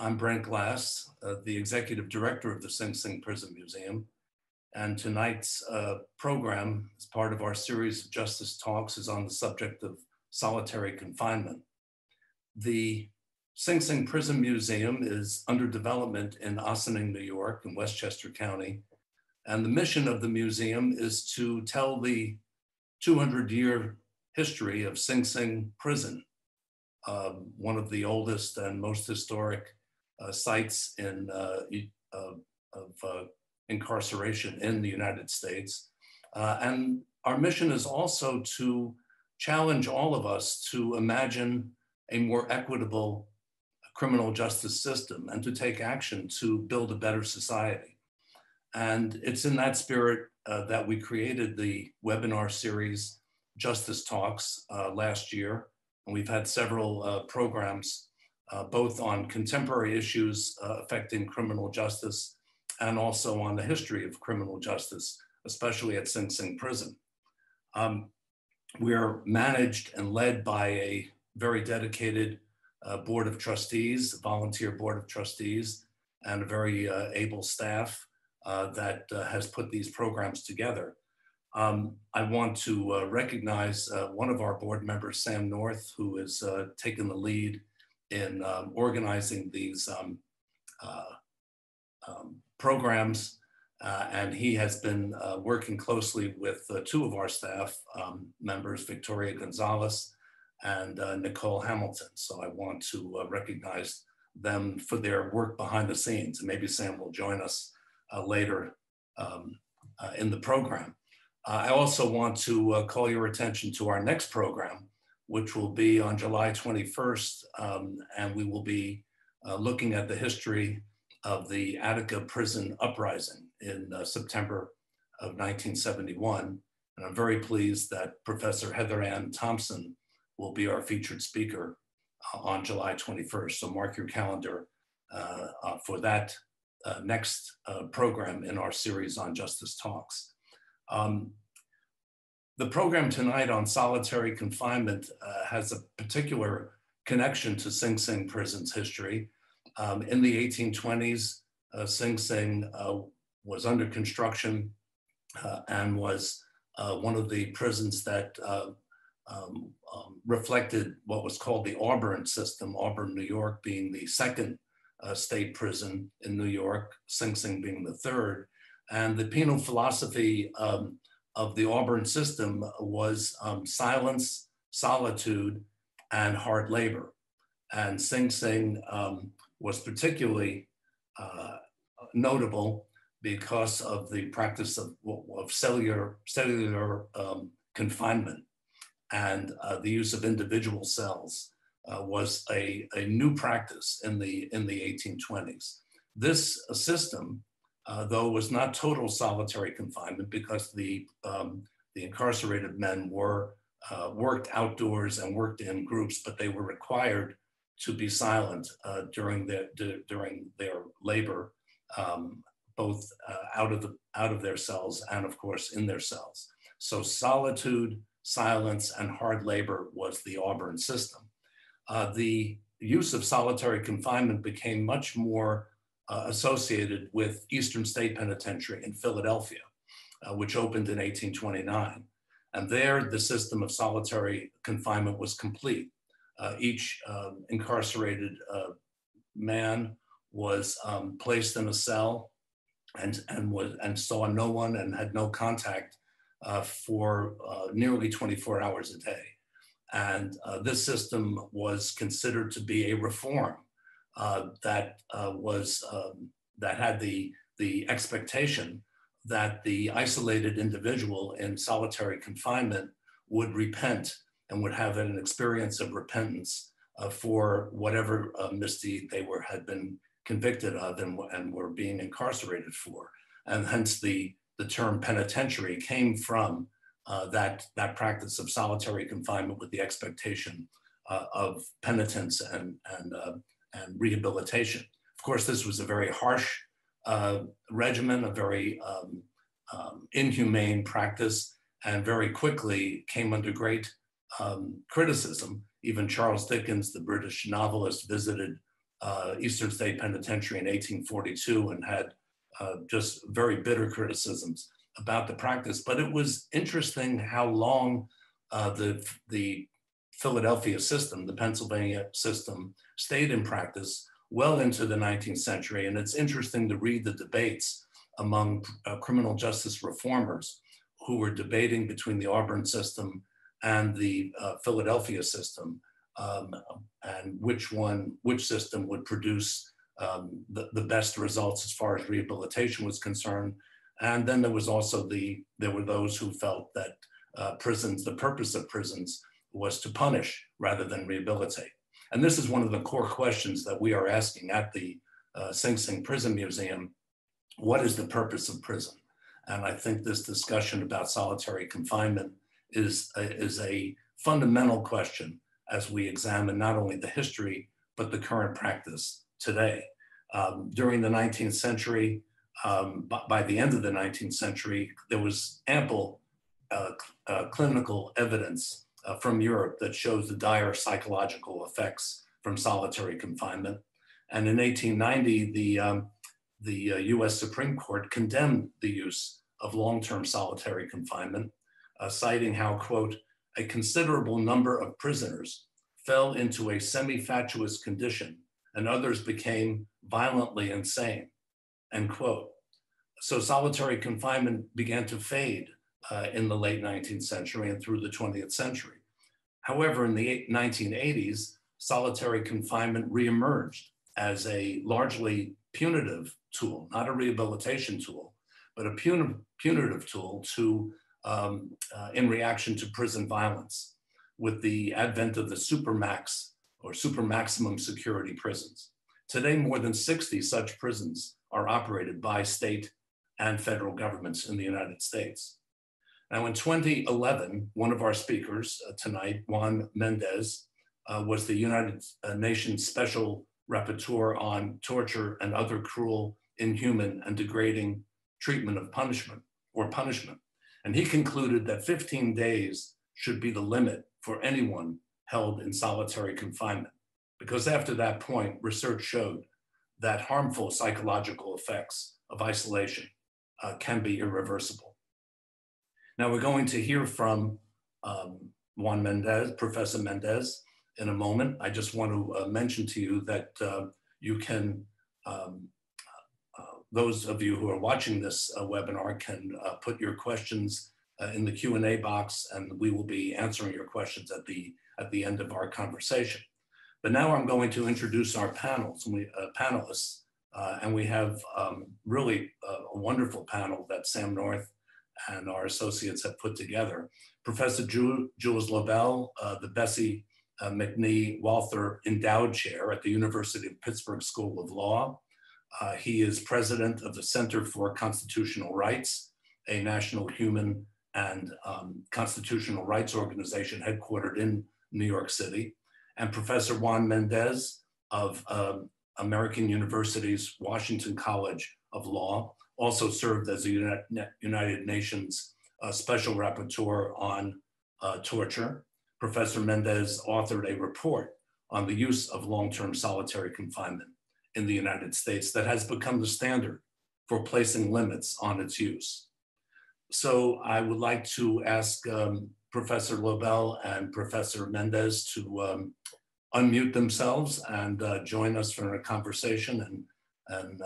I'm Brent Glass, the Executive Director of the Sing Sing Prison Museum. And tonight's program, as part of our series of Justice Talks, is on the subject of solitary confinement. The Sing Sing Prison Museum is under development in Ossining, New York, in Westchester County. And the mission of the museum is to tell the 200-year history of Sing Sing Prison, one of the oldest and most historic sites of incarceration in the United States. And our mission is also to challenge all of us to imagine a more equitable criminal justice system and to take action to build a better society. And it's in that spirit that we created the webinar series Justice Talks last year. And we've had several programs both on contemporary issues affecting criminal justice and also on the history of criminal justice, especially at Sing Sing Prison. We're managed and led by a very dedicated board of trustees, volunteer board of trustees, and a very able staff that has put these programs together. I want to recognize one of our board members, Sam North, who has taken the lead in organizing these programs, and he has been working closely with two of our staff members, Victoria Gonzalez and Nicole Hamilton. So I want to recognize them for their work behind the scenes. And maybe Sam will join us later in the program. I also want to call your attention to our next program, which will be on July 21st, and we will be looking at the history of the Attica prison uprising in September of 1971. And I'm very pleased that Professor Heather Ann Thompson will be our featured speaker on July 21st. So mark your calendar for that next program in our series on Justice Talks. The program tonight on solitary confinement has a particular connection to Sing Sing Prison's history. In the 1820s, Sing Sing was under construction and was one of the prisons that reflected what was called the Auburn system, Auburn, New York being the second state prison in New York, Sing Sing being the third. And the penal philosophy of the Auburn system was silence, solitude, and hard labor. And Sing Sing was particularly notable because of the practice of cellular confinement, and the use of individual cells was a new practice in the 1820s. This system, though, was not total solitary confinement because the incarcerated men were worked outdoors and worked in groups, but they were required to be silent during their labor, both out of their cells and, of course, in their cells. So solitude, silence, and hard labor was the Auburn system. The use of solitary confinement became much more associated with Eastern State Penitentiary in Philadelphia, which opened in 1829. And there, the system of solitary confinement was complete. Each incarcerated man was placed in a cell and saw no one and had no contact for nearly 24 hours a day. And this system was considered to be a reform that had the expectation that the isolated individual in solitary confinement would repent and would have an experience of repentance for whatever misdeed they had been convicted of and were being incarcerated for. And hence the term penitentiary came from that practice of solitary confinement with the expectation of penitence and rehabilitation. Of course, this was a very harsh regimen, a very inhumane practice, and very quickly came under great criticism. Even Charles Dickens, the British novelist, visited Eastern State Penitentiary in 1842 and had just very bitter criticisms about the practice. But it was interesting how long the Philadelphia system, the Pennsylvania system, stayed in practice well into the 19th century. And it's interesting to read the debates among criminal justice reformers who were debating between the Auburn system and the Philadelphia system, and which system would produce the best results as far as rehabilitation was concerned. And then there was also there were those who felt that the purpose of prisons was to punish rather than rehabilitate. And this is one of the core questions that we are asking at the Sing Sing Prison Museum. What is the purpose of prison? And I think this discussion about solitary confinement is a fundamental question as we examine not only the history, but the current practice today. During the 19th century, by the end of the 19th century, there was ample clinical evidence from Europe that shows the dire psychological effects from solitary confinement. And in 1890, the US Supreme Court condemned the use of long-term solitary confinement, citing how, quote, a considerable number of prisoners fell into a semi-fatuous condition and others became violently insane, end quote. So solitary confinement began to fade in the late 19th century and through the 20th century. However, in the 1980s, solitary confinement reemerged as a largely punitive tool, not a rehabilitation tool, but a punitive tool in reaction to prison violence with the advent of the supermax or super maximum security prisons. Today, more than 60 such prisons are operated by state and federal governments in the United States. Now, in 2011, one of our speakers tonight, Juan Mendez, was the United Nations Special Rapporteur on torture and other cruel, inhuman, and degrading treatment of punishment. And he concluded that 15 days should be the limit for anyone held in solitary confinement, because after that point, research showed that harmful psychological effects of isolation can be irreversible. Now we're going to hear from Juan Mendez, Professor Mendez, in a moment. I just want to mention to you that you can, those of you who are watching this webinar can put your questions in the Q&A box, and we will be answering your questions at the end of our conversation. But now I'm going to introduce our panelists, and we have really a wonderful panel that Sam North and our associates have put together. Professor Jules Lobel, the Bessie McNee Walther Endowed Chair at the University of Pittsburgh School of Law. He is president of the Center for Constitutional Rights, a national human and constitutional rights organization headquartered in New York City. And Professor Juan Mendez of American University's Washington College of Law also served as the United Nations Special Rapporteur on torture. Professor Mendez authored a report on the use of long-term solitary confinement in the United States that has become the standard for placing limits on its use. So I would like to ask Professor Lobel and Professor Mendez to unmute themselves and join us for a conversation and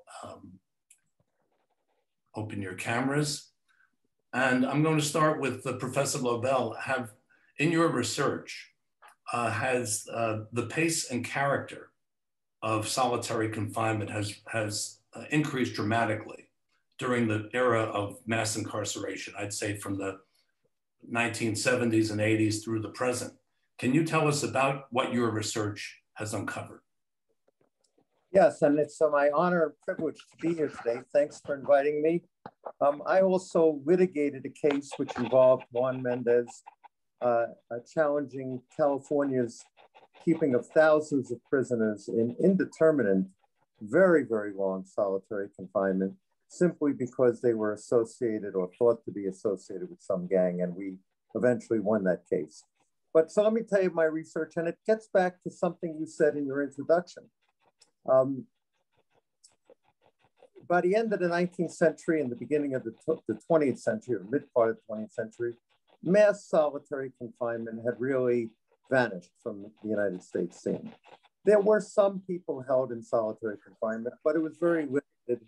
open your cameras. And I'm going to start with Professor Lobel. In your research, has the pace and character of solitary confinement has increased dramatically during the era of mass incarceration, I'd say from the 1970s and 80s through the present. Can you tell us about what your research has uncovered? Yes, and it's my honor and privilege to be here today. Thanks for inviting me. I also litigated a case which involved Juan Mendez challenging California's keeping of thousands of prisoners in indeterminate, very, very long solitary confinement, simply because they were associated or thought to be associated with some gang, and we eventually won that case. But so let me tell you my research, and it gets back to something you said in your introduction. By the end of the 19th century and the beginning of the 20th century, or mid part of the 20th century, mass solitary confinement had really vanished from the United States scene. There were some people held in solitary confinement, but it was very limited.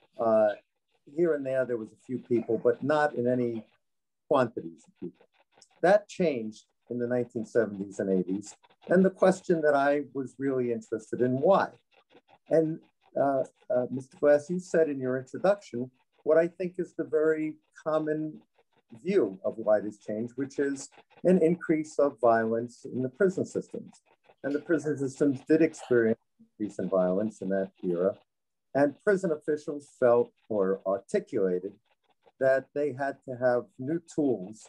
Here and there was a few people, but not in any quantities of people. That changed in the 1970s and 80s. And the question that I was really interested in, why? And Mr. Glass, you said in your introduction, what I think is the very common view of why this changed, which is an increase of violence in the prison systems. And the prison systems did experience an increase in violence in that era. And prison officials felt or articulated that they had to have new tools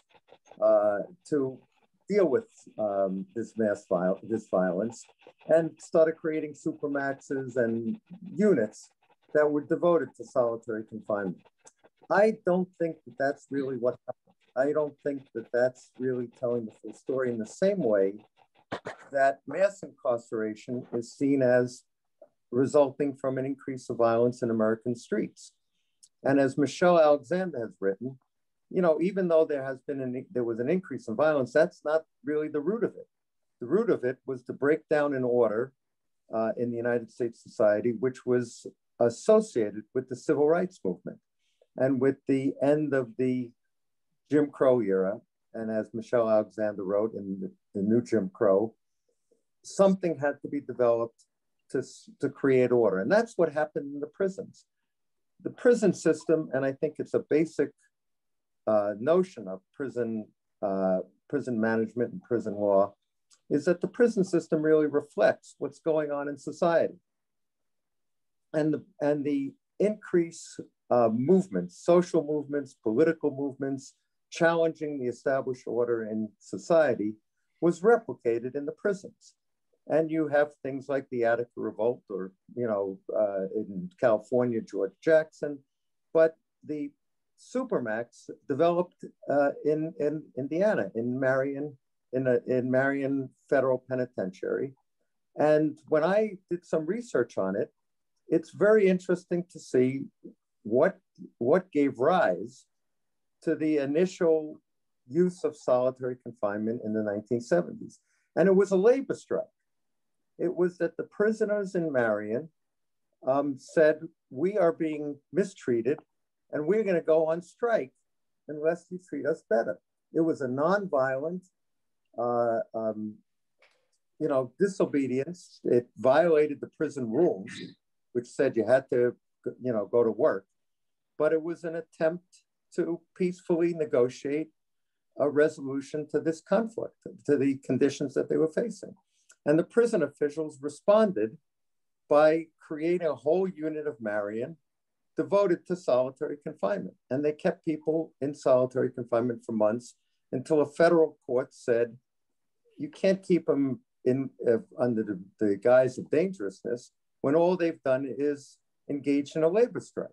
to deal with this violence, and started creating supermaxes and units that were devoted to solitary confinement. I don't think that that's really what happened. I don't think that that's really telling the full story, in the same way that mass incarceration is seen as resulting from an increase of violence in American streets. And as Michelle Alexander has written, you know, even though there was an increase in violence, that's not really the root of it. The root of it was the breakdown in order in the United States society, which was associated with the civil rights movement and with the end of the Jim Crow era. And as Michelle Alexander wrote in the New Jim Crow, something had to be developed to create order. And that's what happened in the prisons. The prison system, and I think it's a basic notion of prison management and prison law, is that the prison system really reflects what's going on in society. And the increased movements, social movements, political movements, challenging the established order in society was replicated in the prisons. And you have things like the Attica Revolt, or, you know, in California, George Jackson, but the Supermax developed in Indiana, in Marion Federal Penitentiary. And when I did some research on it, it's very interesting to see what gave rise to the initial use of solitary confinement in the 1970s. And it was a labor strike. It was that the prisoners in Marion said, we are being mistreated and we're going to go on strike unless you treat us better. It was a nonviolent, disobedience. It violated the prison rules, which said you had to, go to work. But it was an attempt to peacefully negotiate a resolution to this conflict, to the conditions that they were facing. And the prison officials responded by creating a whole unit of Marion devoted to solitary confinement. And they kept people in solitary confinement for months until a federal court said, you can't keep them under the guise of dangerousness when all they've done is engage in a labor strike.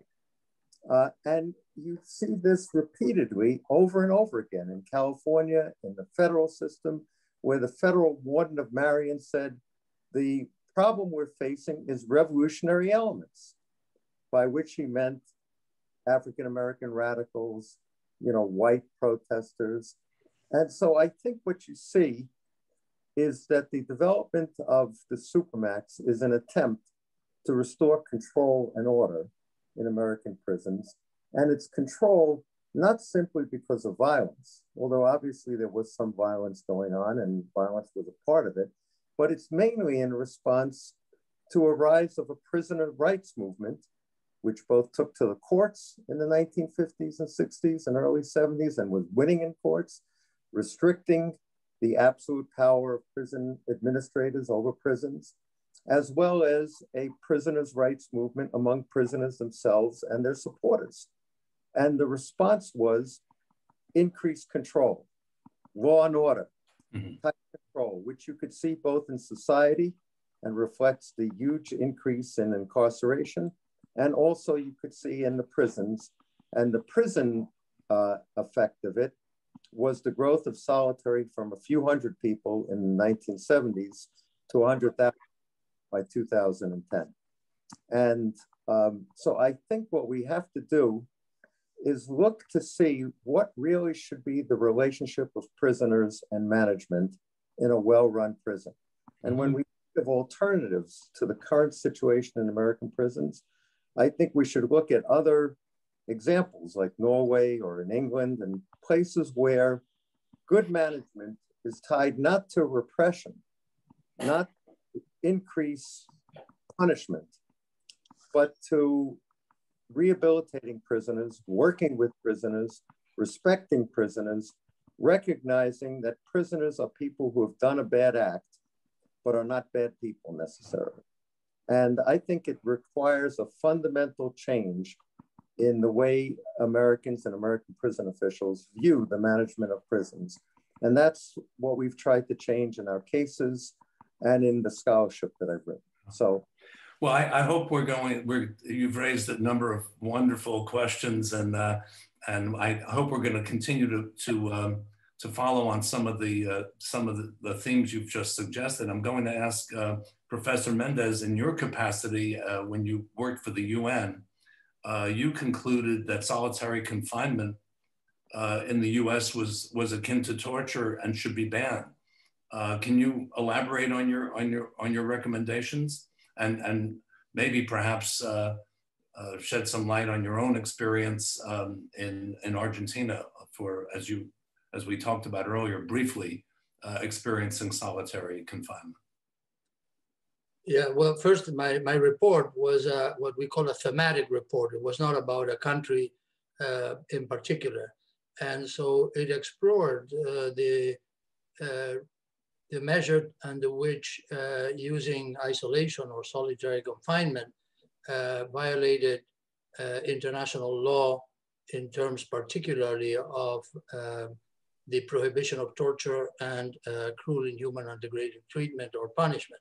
And you see this repeatedly over and over again in California, in the federal system, where the federal warden of Marion said, the problem we're facing is revolutionary elements, by which he meant African-American radicals, white protesters. And so I think what you see is that the development of the Supermax is an attempt to restore control and order in American prisons. And it's control not simply because of violence, although obviously there was some violence going on and violence was a part of it, but it's mainly in response to a rise of a prisoner rights movement, which both took to the courts in the 1950s and 60s and early 70s and was winning in courts, restricting the absolute power of prison administrators over prisons, as well as a prisoners' rights movement among prisoners themselves and their supporters. And the response was increased control, law and order, tight control, which you could see both in society and reflects the huge increase in incarceration. And also you could see in the prisons. And the prison effect of it was the growth of solitary from a few hundred people in the 1970s to 100,000 by 2010. And so I think what we have to do is look to see what really should be the relationship of prisoners and management in a well-run prison. And when we think of alternatives to the current situation in American prisons, I think we should look at other examples like Norway or in England and places where good management is tied not to repression, not to increase punishment, but to rehabilitating prisoners, working with prisoners, respecting prisoners, recognizing that prisoners are people who have done a bad act, but are not bad people necessarily. And I think it requires a fundamental change in the way Americans and American prison officials view the management of prisons. And that's what we've tried to change in our cases and in the scholarship that I've written. So, well, I hope you've raised a number of wonderful questions, and I hope we're going to continue to follow on some of the themes you've just suggested. I'm going to ask Professor Mendez, in your capacity when you worked for the UN, you concluded that solitary confinement in the U.S. was akin to torture and should be banned. Can you elaborate on your recommendations and maybe perhaps shed some light on your own experience in Argentina for, as we talked about earlier, briefly experiencing solitary confinement? Yeah, well, first, my report was what we call a thematic report. It was not about a country in particular. And so it explored the measure under which using isolation or solitary confinement violated international law in terms particularly of the prohibition of torture and cruel, inhuman, or degrading treatment or punishment.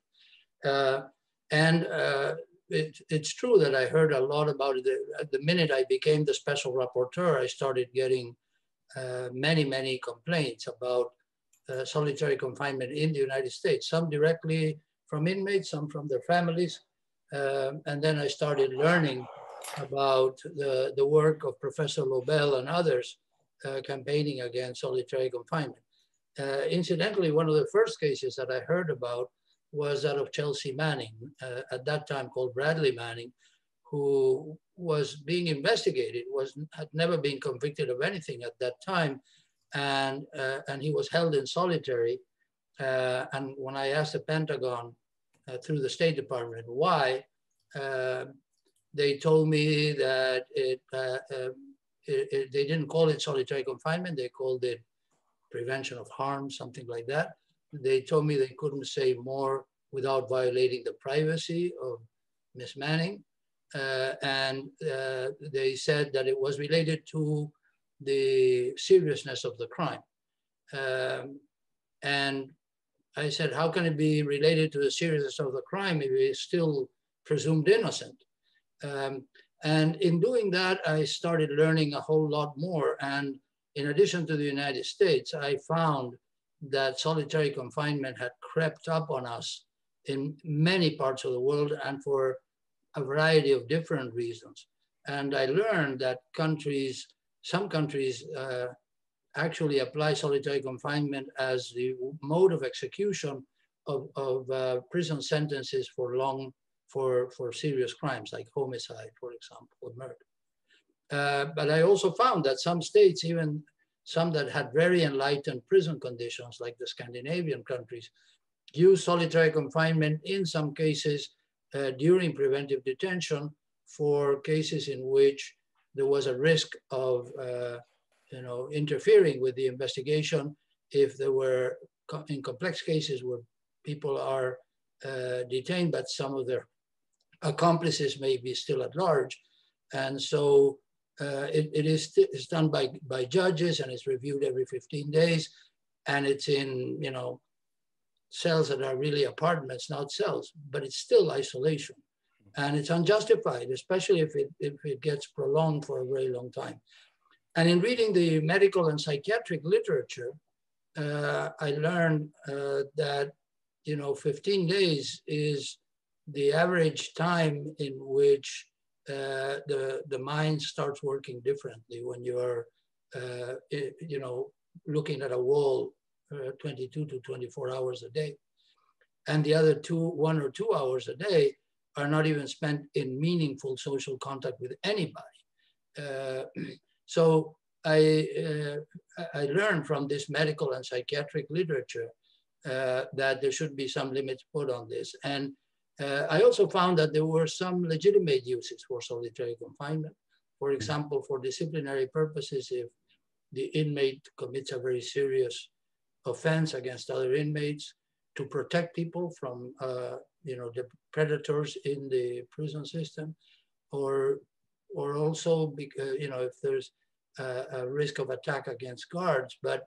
It's true that I heard a lot about it. The minute I became the special rapporteur, I started getting many complaints about solitary confinement in the United States, some directly from inmates, some from their families. And then I started learning about the work of Professor Lobel and others campaigning against solitary confinement. Incidentally, one of the first cases that I heard about was that of Chelsea Manning, at that time called Bradley Manning, who was being investigated, had never been convicted of anything at that time, and he was held in solitary. And when I asked the Pentagon through the State Department why, they told me that they didn't call it solitary confinement, they called it prevention of harm, something like that. They told me they couldn't say more without violating the privacy of Ms. Manning. And they said that it was related to the seriousness of the crime. And I said, how can it be related to the seriousness of the crime if it's still presumed innocent? And in doing that, I started learning a whole lot more. And in addition to the United States, I found that solitary confinement had crept up on us in many parts of the world and for a variety of different reasons. And I learned that some countries actually apply solitary confinement as the mode of execution of prison sentences for serious crimes like homicide, for example, or murder. But I also found that some states, even some that had very enlightened prison conditions, like the Scandinavian countries, use solitary confinement in some cases during preventive detention for cases in which there was a risk of interfering with the investigation if there were, in complex cases where people are detained, but some of their accomplices may be still at large. And so it's done by judges, and it's reviewed every 15 days. And it's in, cells that are really apartments, not cells, but it's still isolation. And it's unjustified, especially if it gets prolonged for a very long time. And in reading the medical and psychiatric literature, I learned that 15 days is the average time in which the mind starts working differently when you're, looking at a wall 22 to 24 hours a day. And the other 1 or 2 hours a day are not even spent in meaningful social contact with anybody. So I learned from this medical and psychiatric literature that there should be some limits put on this. And I also found that there were some legitimate uses for solitary confinement. For example, for disciplinary purposes, if the inmate commits a very serious offense against other inmates, to protect people from the predators in the prison system, or also because, if there's a risk of attack against guards, but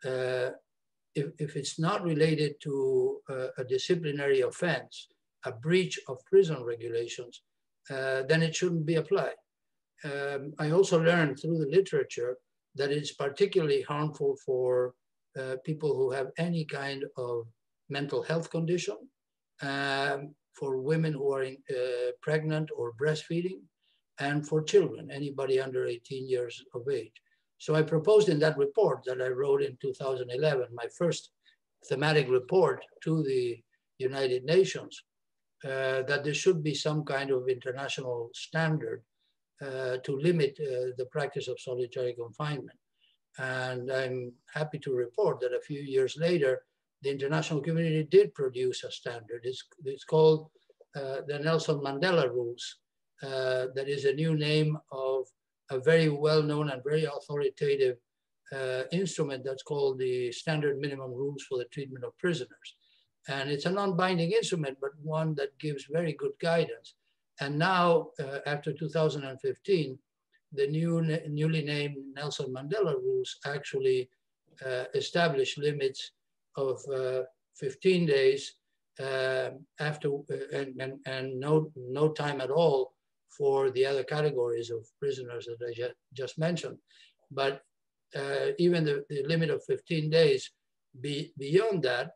if it's not related to a disciplinary offense, a breach of prison regulations, then it shouldn't be applied. I also learned through the literature that it's particularly harmful for people who have any kind of mental health condition, for women who are pregnant or breastfeeding, and for children, anybody under 18 years of age. So I proposed in that report that I wrote in 2011, my first thematic report to the United Nations, that there should be some kind of international standard to limit the practice of solitary confinement. And I'm happy to report that a few years later, the international community did produce a standard. It's called the Nelson Mandela Rules. That is a new name of a very well-known and very authoritative instrument that's called the Standard Minimum Rules for the Treatment of Prisoners. And it's a non-binding instrument, but one that gives very good guidance. And now, after 2015, the newly named Nelson Mandela Rules actually establish limits of 15 days after and no time at all for the other categories of prisoners that I just mentioned. But even the limit of 15 days, beyond that,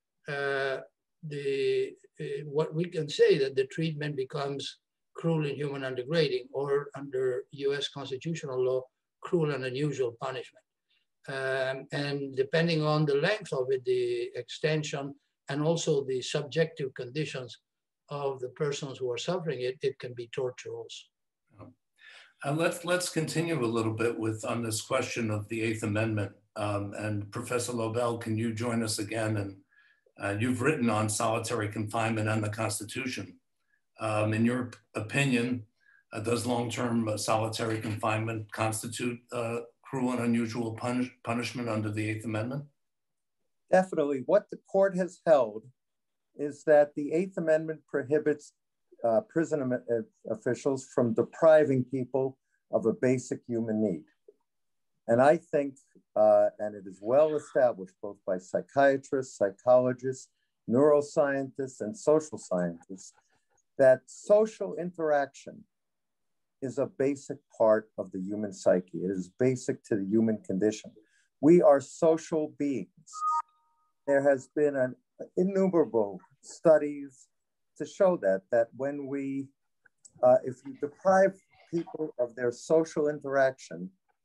what we can say that the treatment becomes cruel, inhuman, and degrading, or under US constitutional law, cruel and unusual punishment. And depending on the length of it, the extension, and also the subjective conditions of the persons who are suffering it, it can be torture also. Let's continue a little bit on this question of the Eighth Amendment. And Professor Lobel, can you join us again? And you've written on solitary confinement and the Constitution. In your opinion, does long-term solitary confinement constitute cruel and unusual punishment under the Eighth Amendment? Definitely. What the court has held is that the Eighth Amendment prohibits prison officials from depriving people of a basic human need. And I think, and it is well established both by psychiatrists, psychologists, neuroscientists, and social scientists, that social interaction is a basic part of the human psyche. It is basic to the human condition. We are social beings. There has been an innumerable studies to show that when we, if you deprive people of their social interaction,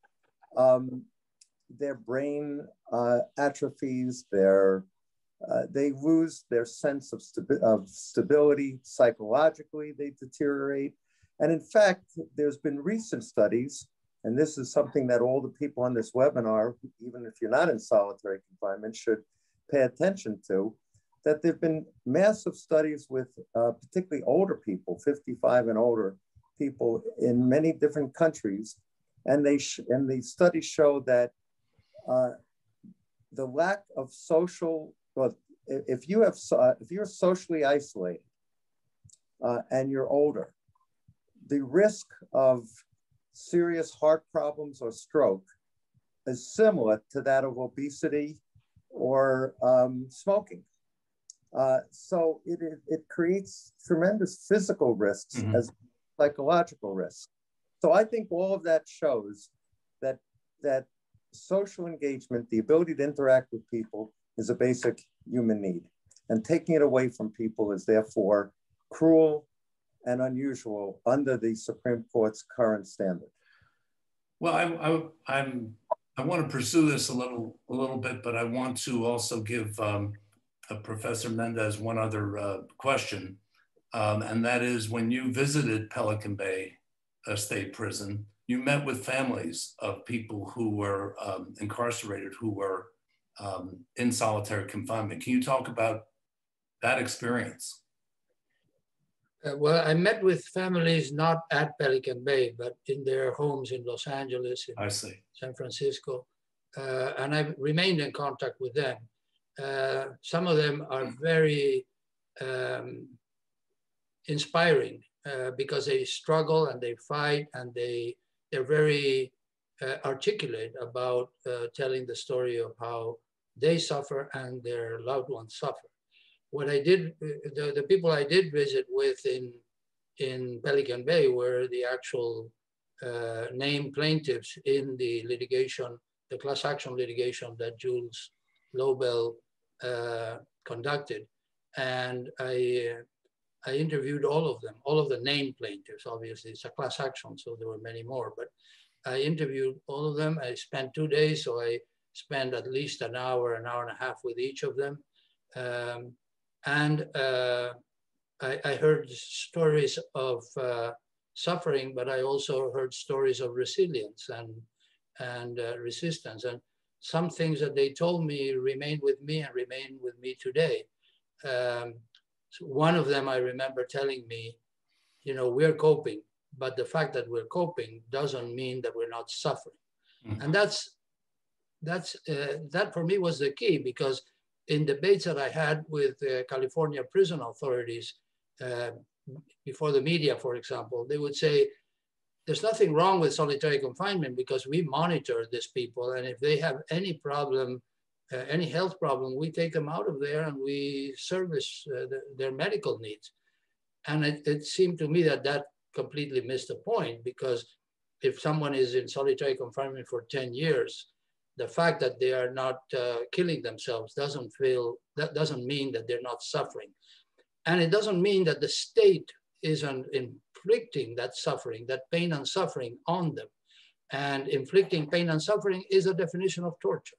their brain atrophies, they lose their sense of stability. Psychologically, they deteriorate. And in fact, there's been recent studies, and this is something that all the people on this webinar, even if you're not in solitary confinement, should pay attention to, that there've been massive studies with particularly older people, 55 and older people in many different countries. And the studies show that the lack of social, well, if you're socially isolated and you're older, the risk of serious heart problems or stroke is similar to that of obesity or smoking. So it creates tremendous physical risks as psychological risks. So I think all of that shows that social engagement, the ability to interact with people, is a basic human need. And taking it away from people is therefore cruel and unusual under the Supreme Court's current standard? Well, I want to pursue this a little bit, but I want to also give Professor Mendez one other question, and that is, when you visited Pelican Bay State Prison, you met with families of people who were incarcerated, who were in solitary confinement. Can you talk about that experience? Well, I met with families not at Pelican Bay, but in their homes in Los Angeles, in San Francisco, and I've remained in contact with them. Some of them are very inspiring because they struggle and they fight, and they're very articulate about telling the story of how they suffer and their loved ones suffer. What I did, the people I did visit with in Pelican Bay were the actual named plaintiffs in the litigation, the class action litigation that Jules Lobel conducted. And I interviewed all of them, all of the named plaintiffs. Obviously, it's a class action, so there were many more, but I interviewed all of them. I spent 2 days, so I spent at least an hour and a half with each of them. I heard stories of suffering, but I also heard stories of resilience and resistance. And some things that they told me remained with me and remain with me today. So one of them I remember telling me, you know, we're coping, but the fact that we're coping doesn't mean that we're not suffering. Mm-hmm. And that for me was the key, because in debates that I had with California prison authorities before the media, for example, they would say, there's nothing wrong with solitary confinement because we monitor these people. And if they have any problem, any health problem, we take them out of there and we service their medical needs. And it seemed to me that that completely missed the point, because if someone is in solitary confinement for 10 years, the fact that they are not killing themselves doesn't mean that they're not suffering. And it doesn't mean that the state isn't inflicting that suffering, that pain and suffering on them. And inflicting pain and suffering is a definition of torture.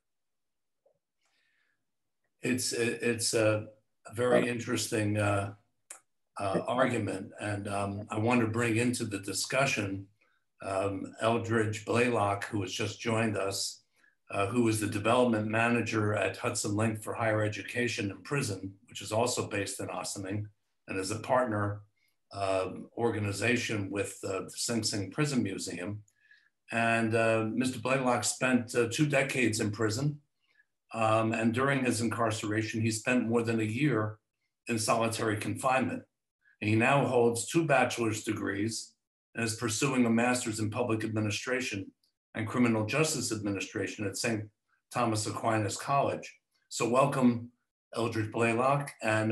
It's a very interesting argument. And I want to bring into the discussion Eldridge Blaylock, who has just joined us, who is the development manager at Hudson Link for Higher Education in Prison, which is also based in Ossining, and is a partner organization with the Sing Sing Prison Museum. And Mr. Blaylock spent 2 decades in prison. And during his incarceration, he spent more than a year in solitary confinement. And he now holds 2 bachelor's degrees and is pursuing a master's in public administration and criminal justice administration at St. Thomas Aquinas College. So welcome, Eldridge Blaylock. And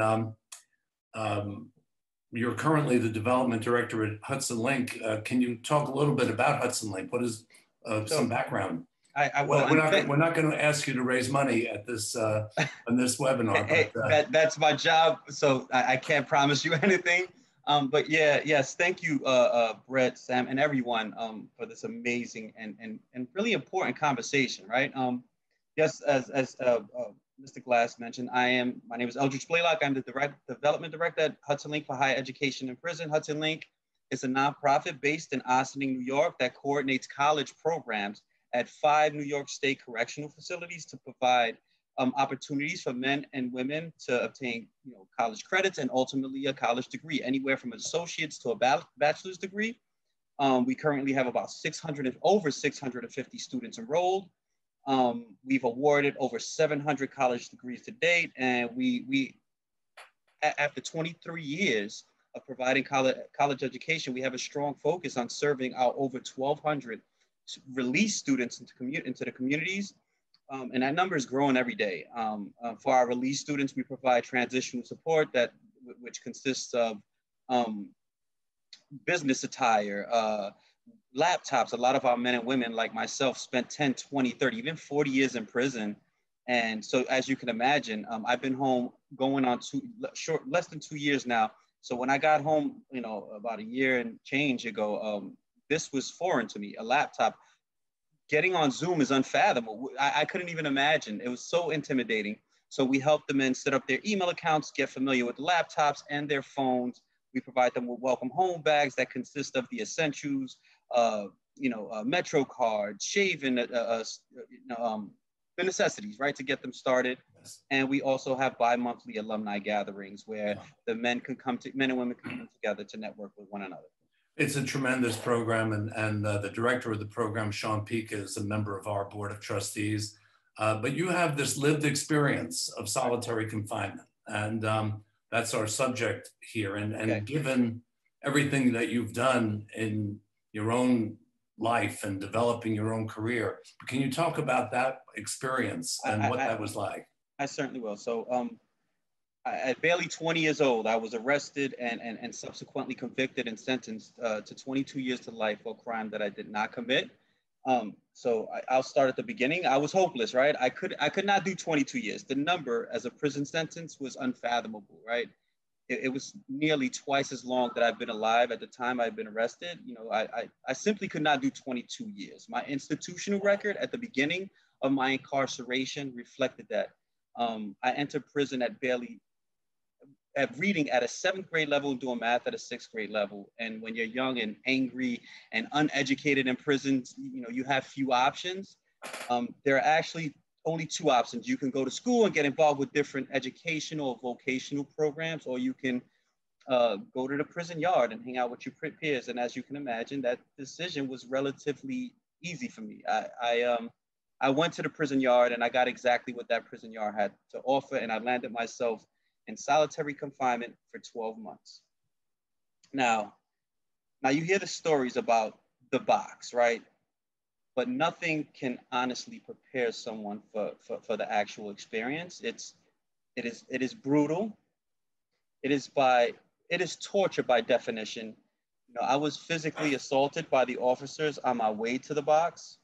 you're currently the development director at Hudson Link. Can you talk a little bit about Hudson Link? What is some background? We're not going to ask you to raise money at this on this webinar. Hey, but, that's my job, so I can't promise you anything. But yes, thank you, Brett, Sam, and everyone for this amazing and really important conversation, right? Yes, as Mr. Glass mentioned, my name is Eldridge Blaylock. I'm the development director at Hudson Link for Higher Education in Prison. Hudson Link is a nonprofit based in Ossining, New York, that coordinates college programs at 5 New York State correctional facilities to provide opportunities for men and women to obtain, college credits and ultimately a college degree, anywhere from associates to a bachelor's degree. We currently have about over 650 students enrolled. We've awarded over 700 college degrees to date, and we after 23 years of providing college education, we have a strong focus on serving our over 1,200 released students into the communities. And that number is growing every day. For our released students, we provide transitional support which consists of business attire, laptops. A lot of our men and women like myself spent 10, 20, 30, even 40 years in prison. And so as you can imagine, I've been home going on less than 2 years now So when I got home, you know, about a year and change ago, this was foreign to me, a laptop. Getting on Zoom is unfathomable. I couldn't even imagine. It was so intimidating. So we helped the men set up their email accounts, get familiar with the laptops and their phones. We provide them with welcome home bags that consist of the essentials, Metro card, shaving, the necessities, right, to get them started. Yes. And we also have bi-monthly alumni gatherings where the men and women can come together to network with one another. It's a tremendous program, and the director of the program, Sean Peak, is a member of our board of trustees. But you have this lived experience of solitary confinement, and that's our subject here. And Okay. Given everything that you've done in your own life and developing your own career, can you talk about that experience and what that was like? I certainly will. So at barely 20 years old, I was arrested and subsequently convicted and sentenced to 22 years to life for a crime that I did not commit. So I'll start at the beginning. I was hopeless, right? I could not do 22 years. The number as a prison sentence was unfathomable, right? It was nearly twice as long that I've been alive at the time I'd been arrested. You know, I simply could not do 22 years. My institutional record at the beginning of my incarceration reflected that. I entered prison at reading at a 7th grade level and doing math at a 6th grade level. And when you're young and angry and uneducated in prison, you know, you have few options. There are actually only 2 options. You can go to school and get involved with different educational or vocational programs, or you can go to the prison yard and hang out with your peers. And as you can imagine, that decision was relatively easy for me. I went to the prison yard and I got exactly what that prison yard had to offer, and I landed myself in solitary confinement for 12 months. Now you hear the stories about the box, right? But nothing can honestly prepare someone for the actual experience. It is brutal. It is torture by definition. You know, I was physically assaulted by the officers on my way to the box.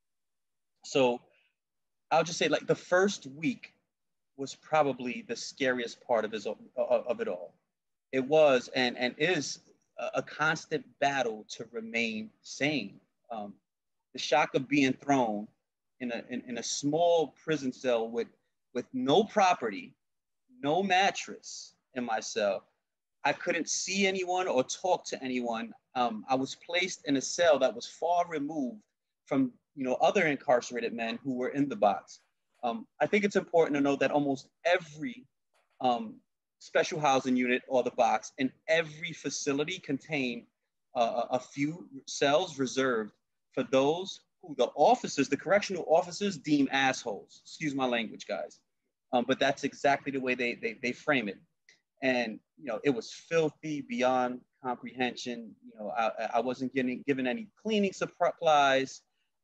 So I'll just say, like, the first week was probably the scariest part of it all. It was and is a constant battle to remain sane. The shock of being thrown in a small prison cell with no property, no mattress in my cell. I couldn't see anyone or talk to anyone. I was placed in a cell that was far removed from, you know, other incarcerated men who were in the box. I think it's important to note that almost every special housing unit or the box in every facility contain a few cells reserved for those who the correctional officers deem assholes. Excuse my language, guys. But that's exactly the way they frame it. And, you know, it was filthy beyond comprehension. You know, I wasn't given any cleaning supplies.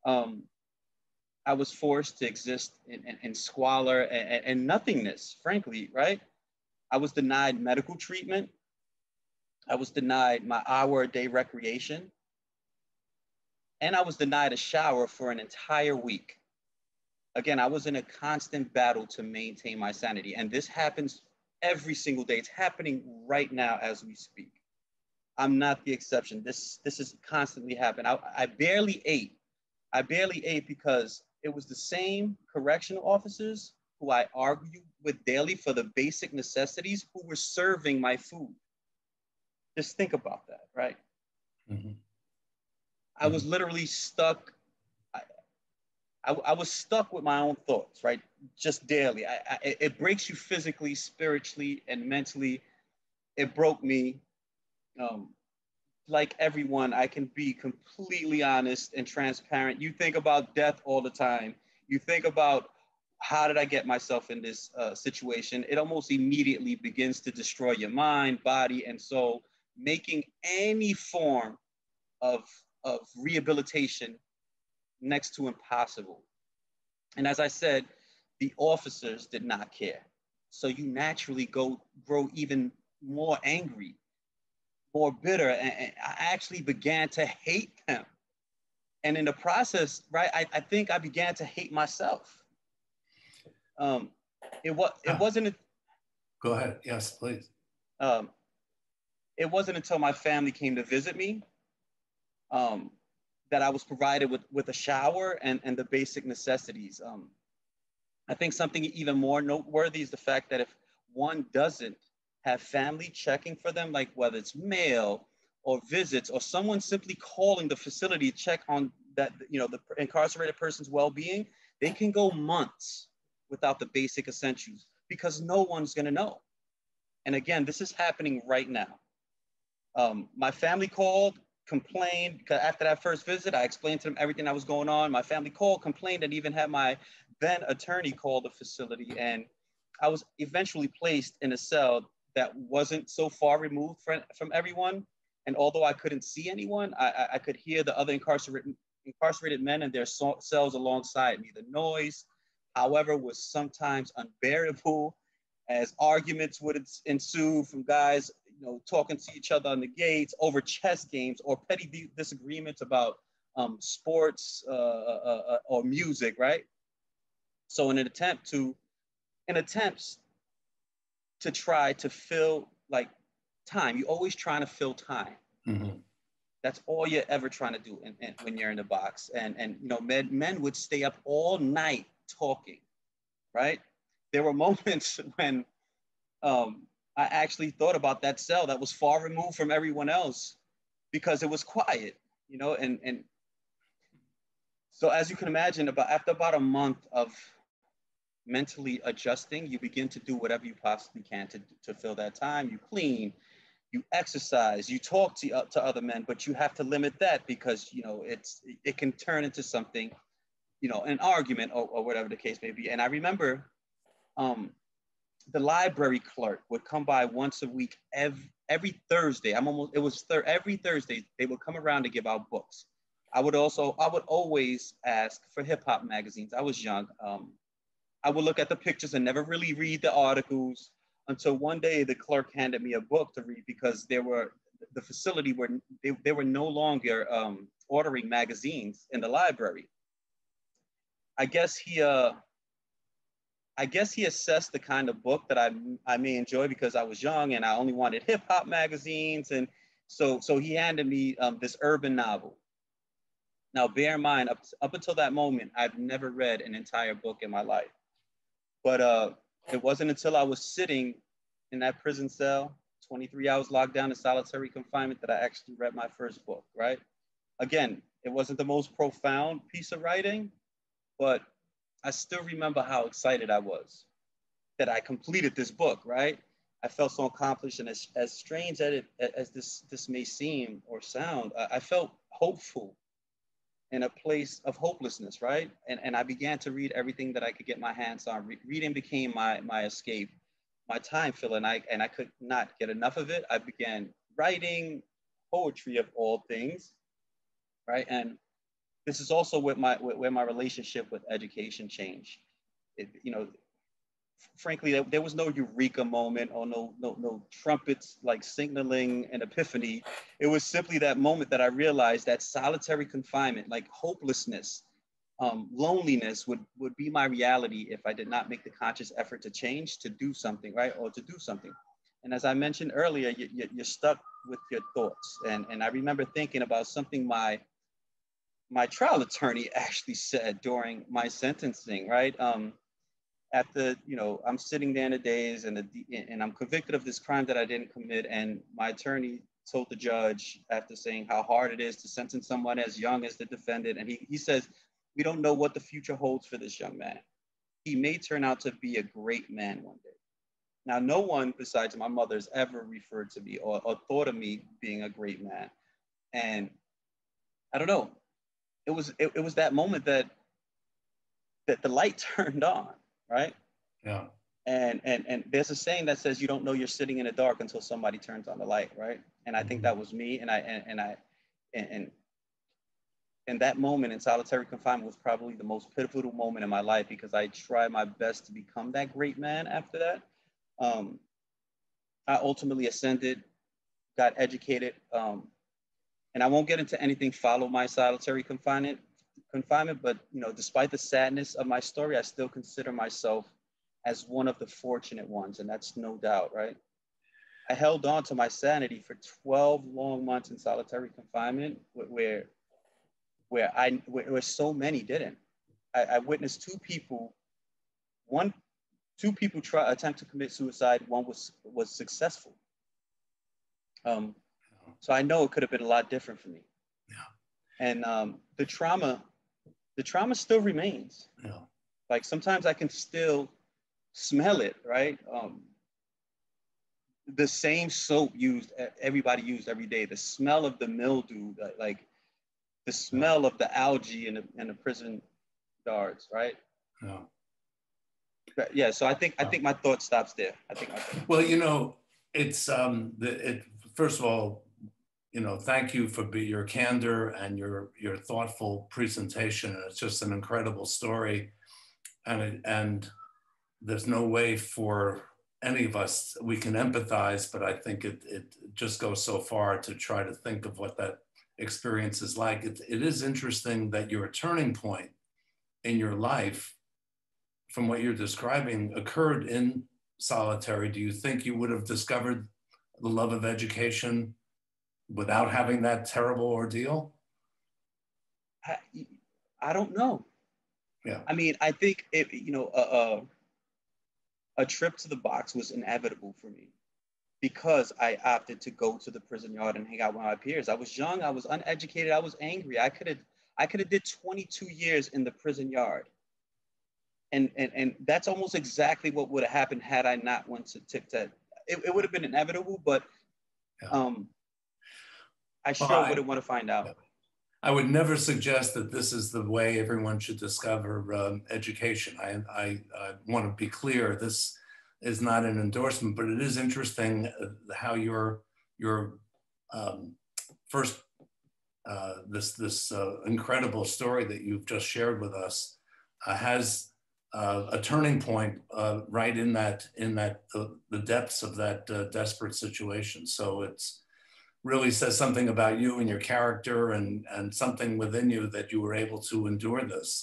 I was forced to exist in squalor and nothingness, frankly, right? I was denied medical treatment. I was denied my hour-a-day recreation. And I was denied a shower for an entire week. Again, I was in a constant battle to maintain my sanity. And this happens every single day. It's happening right now as we speak. I'm not the exception. This is constantly happening. I barely ate. I barely ate because it was the same correctional officers who I argued with daily for the basic necessities who were serving my food. Just think about that, right? Mm-hmm. I was literally stuck. I was stuck with my own thoughts, right? Just daily. It breaks you physically, spiritually, and mentally. It broke me. Like everyone, I can be completely honest and transparent. You think about death all the time. You think about, how did I get myself in this situation? It almost immediately begins to destroy your mind, body, and soul, making any form of rehabilitation next to impossible. And as I said, the officers did not care. So you naturally grow even more angry, more bitter, and I actually began to hate them. And in the process, right, I think I began to hate myself. It wasn't. Go ahead. Yes, please. it wasn't until my family came to visit me that I was provided with a shower and the basic necessities. I think something even more noteworthy is the fact that if one doesn't have family checking for them, like whether it's mail or visits or someone simply calling the facility to check on that, the incarcerated person's well-being, they can go months without the basic essentials because no one's going to know. And again, this is happening right now. My family called, complained, because after that first visit, I explained to them everything that was going on. My family called, complained, and even had my then attorney call the facility. And I was eventually placed in a cell that wasn't so far removed from everyone. And although I couldn't see anyone, I could hear the other incarcerated men in their cells alongside me. The noise, however, was sometimes unbearable as arguments would ensue from guys talking to each other on the gates over chess games or petty disagreements about sports or music, right? So in attempts to try to fill like time, you're always trying to fill time. Mm-hmm. That's all you're ever trying to do when you're in the box. And men would stay up all night talking, right? There were moments when I actually thought about that cell that was far removed from everyone else because it was quiet, and so as you can imagine, after about a month of mentally adjusting, you begin to do whatever you possibly can to fill that time. You clean, you exercise, you talk to other men, but you have to limit that because, it can turn into something, an argument or whatever the case may be. And I remember, the library clerk would come by once a week, every Thursday. Every Thursday they would come around to give out books. I would always ask for hip hop magazines. I was young. I would look at the pictures and never really read the articles until one day the clerk handed me a book to read because they were no longer ordering magazines in the library. I guess he assessed the kind of book that I may enjoy because I was young and I only wanted hip hop magazines. And so he handed me this urban novel. Now, bear in mind, up until that moment, I've never read an entire book in my life. But it wasn't until I was sitting in that prison cell, 23 hours locked down in solitary confinement, that I actually read my first book, right? Again, it wasn't the most profound piece of writing, but I still remember how excited I was that I completed this book, right? I felt so accomplished, and as strange as this may seem or sound, I felt hopeful in a place of hopelessness, right? And I began to read everything that I could get my hands on. Reading became my escape, my time filler, and I could not get enough of it. I began writing poetry of all things, right? And this is also where my relationship with education changed. Frankly, there was no eureka moment or no trumpets like signaling an epiphany. It was simply that moment that I realized that solitary confinement, like hopelessness, loneliness would be my reality if I did not make the conscious effort to change, to do something, right? Or to do something. And as I mentioned earlier, you're stuck with your thoughts. And I remember thinking about something my trial attorney actually said during my sentencing, right? I'm sitting there in the days and I'm convicted of this crime that I didn't commit. And my attorney told the judge, after saying how hard it is to sentence someone as young as the defendant, and he says, "We don't know what the future holds for this young man. He may turn out to be a great man one day." Now, no one besides my mother has ever referred to me or thought of me being a great man. And I don't know, it was that moment that the light turned on, right? Yeah. And there's a saying that says you don't know you're sitting in the dark until somebody turns on the light, right? And I think that was me. And that moment in solitary confinement was probably the most pivotal moment in my life because I tried my best to become that great man after that. I ultimately ascended, got educated, and I won't get into anything follow my solitary confinement, but despite the sadness of my story, I still consider myself as one of the fortunate ones, and that's no doubt, right? I held on to my sanity for 12 long months in solitary confinement, where so many didn't. I witnessed two people attempt to commit suicide. One was successful. So I know it could have been a lot different for me. Yeah. And the trauma still remains. Yeah. Like sometimes I can still smell it, right? The same soap everybody used every day, the smell of the mildew, like the smell of the algae in the prison yards, right? Yeah. But yeah, so I think my thought stops there. Well, you know, it's first of all, you know, thank you for your candor and your thoughtful presentation. It's just an incredible story, and there's no way for any of us, we can empathize, but I think it just goes so far to try to think of what that experience is like. It is interesting that your turning point in your life, from what you're describing, occurred in solitary. Do you think you would have discovered the love of education without having that terrible ordeal? I don't know. Yeah. I mean, I think a trip to the box was inevitable for me because I opted to go to the prison yard and hang out with my peers. I was young, I was uneducated, I was angry. I could have did 22 years in the prison yard. And that's almost exactly what would have happened had I not went to TikTok. It would have been inevitable, but I sure wouldn't want to find out. Yeah. I would never suggest that this is the way everyone should discover education. I want to be clear, this is not an endorsement, but it is interesting how your first, this incredible story that you've just shared with us has a turning point right in the depths of that desperate situation. So it's really says something about you and your character and something within you that you were able to endure this.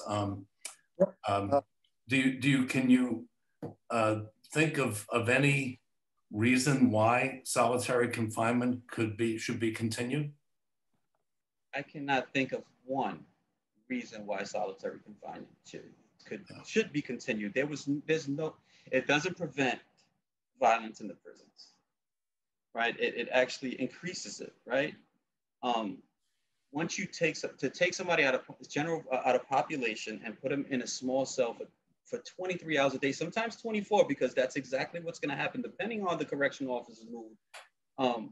Can you think of any reason why solitary confinement should be continued? I cannot think of one reason why solitary confinement should be continued. It doesn't prevent violence in the prisons. Right, it actually increases it. Right, once you take somebody out of population and put them in a small cell for 23 hours a day, sometimes 24, because that's exactly what's going to happen depending on the correctional officer's mood.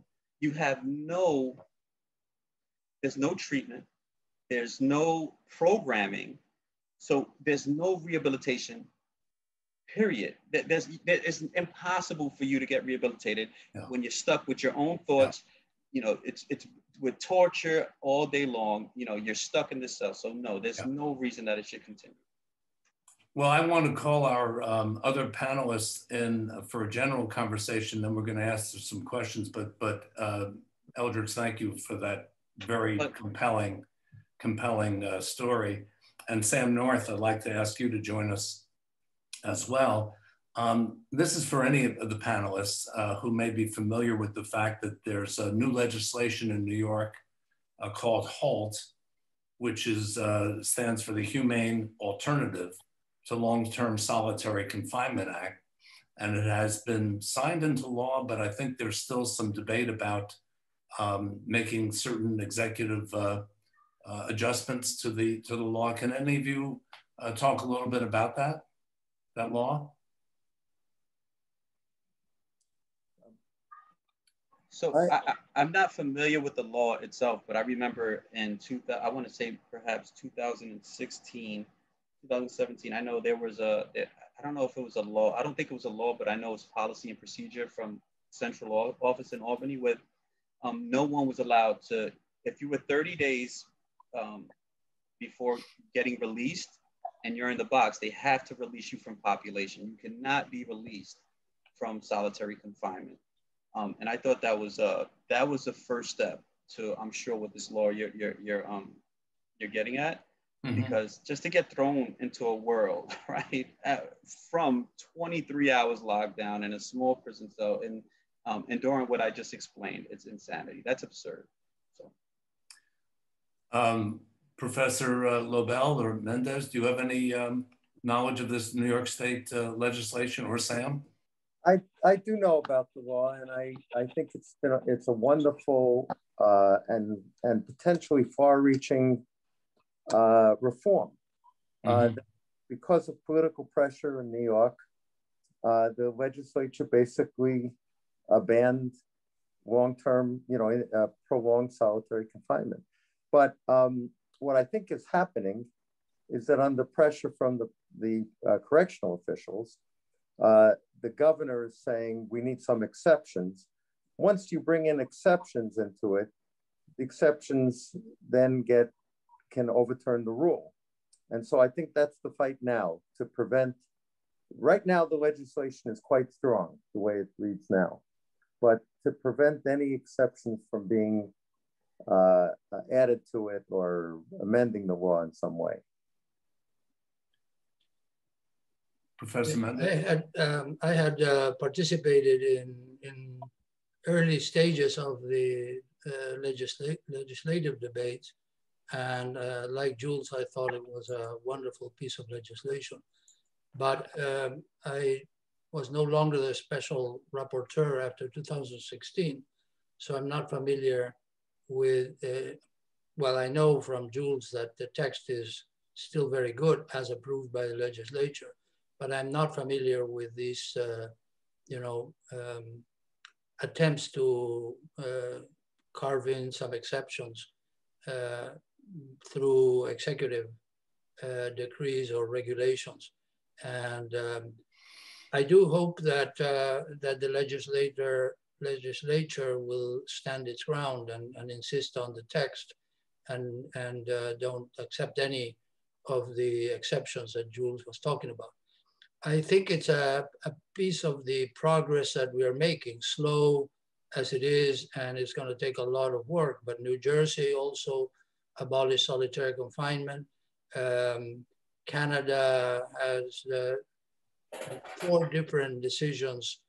There's no treatment, there's no programming, so there's no rehabilitation. Period. It's impossible for you to get rehabilitated when you're stuck with your own thoughts. You know, it's with torture all day long. You know, you're stuck in this cell. So no, there's no reason that it should continue. Well, I want to call our other panelists in for a general conversation. Then we're going to ask some questions. But Eldridge, thank you for that very compelling story. And Sam North, I'd like to ask you to join us as well. This is for any of the panelists who may be familiar with the fact that there's a new legislation in New York called HALT, which stands for the Humane Alternative to Long-term Solitary Confinement Act. And it has been signed into law, but I think there's still some debate about making certain executive adjustments to the law. Can any of you talk a little bit about that law? So I'm not familiar with the law itself, but I remember I want to say perhaps 2016, 2017, I know there was I don't know if it was a law. I don't think it was a law, but I know it's policy and procedure from central office in Albany with no one was allowed to, if you were 30 days before getting released, and you're in the box, they have to release you from population. You cannot be released from solitary confinement. And I thought that was the first step to, I'm sure, what this law you're getting at, because just to get thrown into a world, right, from 23 hours locked down in a small prison cell, and enduring what I just explained. It's insanity. That's absurd. So, Professor Lobel or Mendez, do you have any knowledge of this New York State legislation, or Sam? I do know about the law, and I think it's a wonderful and potentially far-reaching reform. Because of political pressure in New York, the legislature basically banned long-term, prolonged solitary confinement. But what I think is happening is that under pressure from the correctional officials, the governor is saying we need some exceptions. Once you bring in exceptions into it, the exceptions then can overturn the rule. And so I think that's the fight now, to prevent. Right now, the legislation is quite strong the way it reads now, but to prevent any exceptions from being added to it or amending the law in some way. Professor Mendez? I had participated in early stages of the legislative debates, and like Jules, I thought it was a wonderful piece of legislation. But I was no longer the special rapporteur after 2016, so I'm not familiar with, well, I know from Jules that the text is still very good as approved by the legislature, but I'm not familiar with these, attempts to carve in some exceptions through executive decrees or regulations. And I do hope that the legislature will stand its ground and insist on the text and don't accept any of the exceptions that Jules was talking about. I think it's a piece of the progress that we are making, slow as it is, and it's going to take a lot of work. But New Jersey also abolished solitary confinement. Canada has 4 different decisions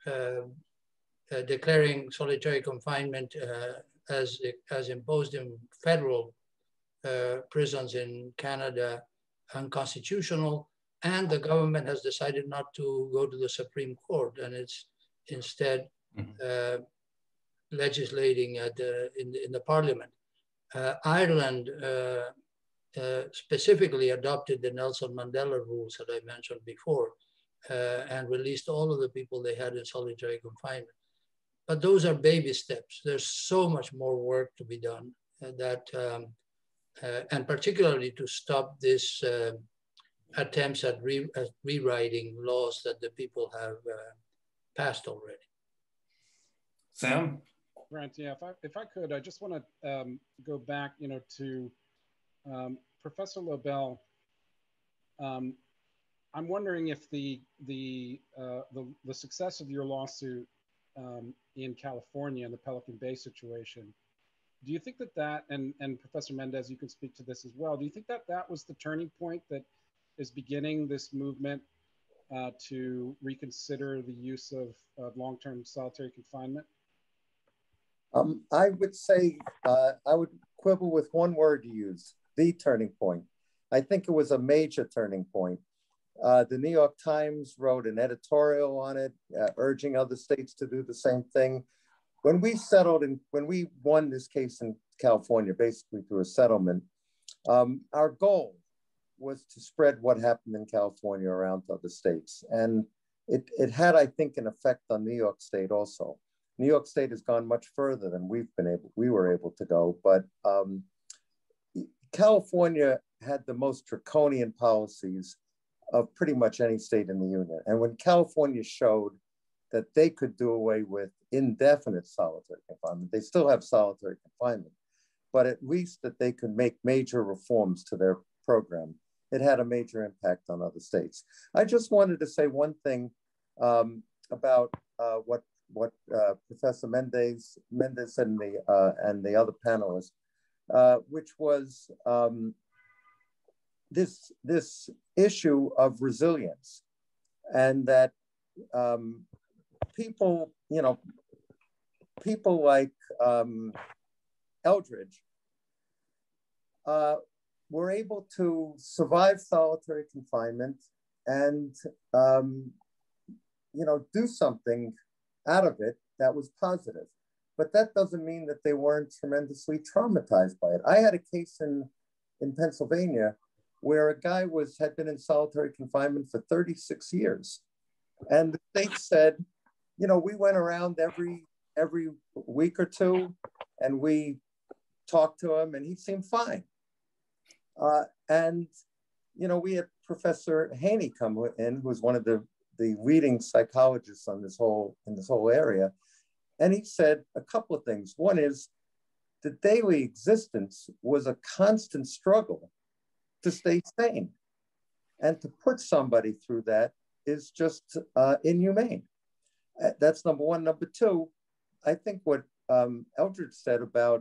declaring solitary confinement as imposed in federal prisons in Canada unconstitutional. And the government has decided not to go to the Supreme Court, and it's instead legislating in the parliament. Ireland specifically adopted the Nelson Mandela rules that I mentioned before and released all of the people they had in solitary confinement. But those are baby steps. There's so much more work to be done and particularly to stop this attempts at rewriting laws that the people have passed already. Sam? Grant, yeah, if I could, I just want to go back, to Professor Lobel. I'm wondering if the success of your lawsuit in California and the Pelican Bay situation, do you think that and Professor Mendez, you can speak to this as well. Do you think that was the turning point that is beginning this movement to reconsider the use of long-term solitary confinement? I would say, I would quibble with one word to use, the turning point. I think it was a major turning point. The New York Times wrote an editorial on it, urging other states to do the same thing. When we won this case in California, basically through a settlement, our goal was to spread what happened in California around to other states. And it had, I think, an effect on New York State also. New York State has gone much further than we were able to go, but California had the most draconian policies of pretty much any state in the union. And when California showed that they could do away with indefinite solitary confinement, they still have solitary confinement, but at least that they could make major reforms to their program, it had a major impact on other states. I just wanted to say one thing about what Professor Mendez said and the other panelists, which was this issue of resilience, and that people, people like Eldridge were able to survive solitary confinement and, do something out of it that was positive. But that doesn't mean that they weren't tremendously traumatized by it. I had a case in Pennsylvania where a guy had been in solitary confinement for 36 years. And the state said, we went around every week or two and we talked to him and he seemed fine. We had Professor Haney come in, who was one of the leading psychologists in this whole area. And he said a couple of things. One is the daily existence was a constant struggle to stay sane. And to put somebody through that is just inhumane. That's number one. Number two, I think what Eldridge said about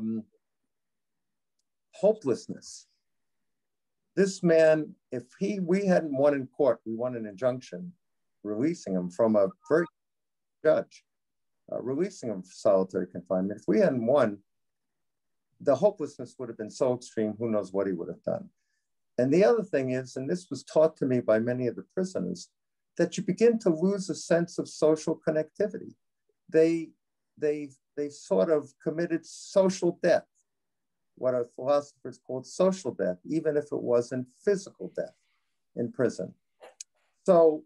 hopelessness. This man, if we hadn't won in court, we won an injunction releasing him from a very judge, releasing him for solitary confinement. If we hadn't won, the hopelessness would have been so extreme, who knows what he would have done. And the other thing is, and this was taught to me by many of the prisoners, that you begin to lose a sense of social connectivity. They sort of committed social death, what our philosophers called social death, even if it wasn't physical death in prison. So,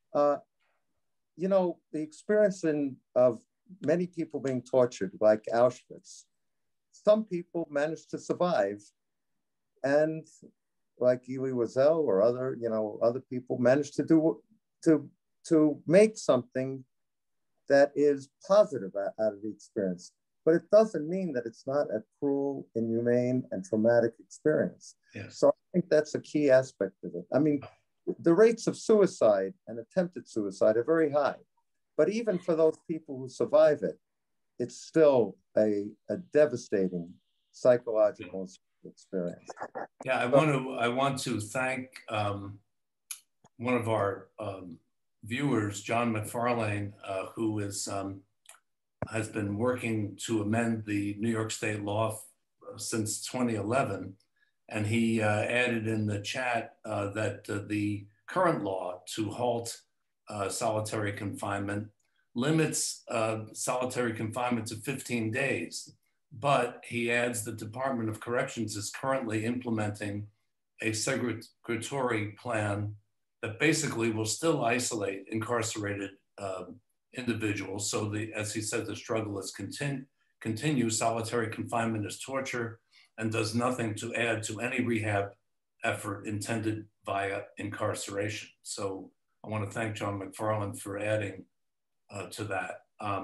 the experience of many people being tortured, like Auschwitz, some people managed to survive, and like Elie Wiesel or other people managed to make something that is positive out of the experience. But it doesn't mean that it's not a cruel, inhumane, and traumatic experience. Yes. So I think that's a key aspect of it. I mean, the rates of suicide and attempted suicide are very high. But even for those people who survive it, it's still a devastating psychological experience. Yeah, I want to thank one of our viewers, John McFarlane, who has been working to amend the New York State law since 2011. And he added in the chat that the current law to halt solitary confinement limits solitary confinement to 15 days. But he adds the Department of Corrections is currently implementing a segregatory plan that basically will still isolate incarcerated individuals. So as he said, the struggle is continue. Solitary confinement is torture and does nothing to add to any rehab effort intended via incarceration. So I want to thank John McFarlane for adding to that.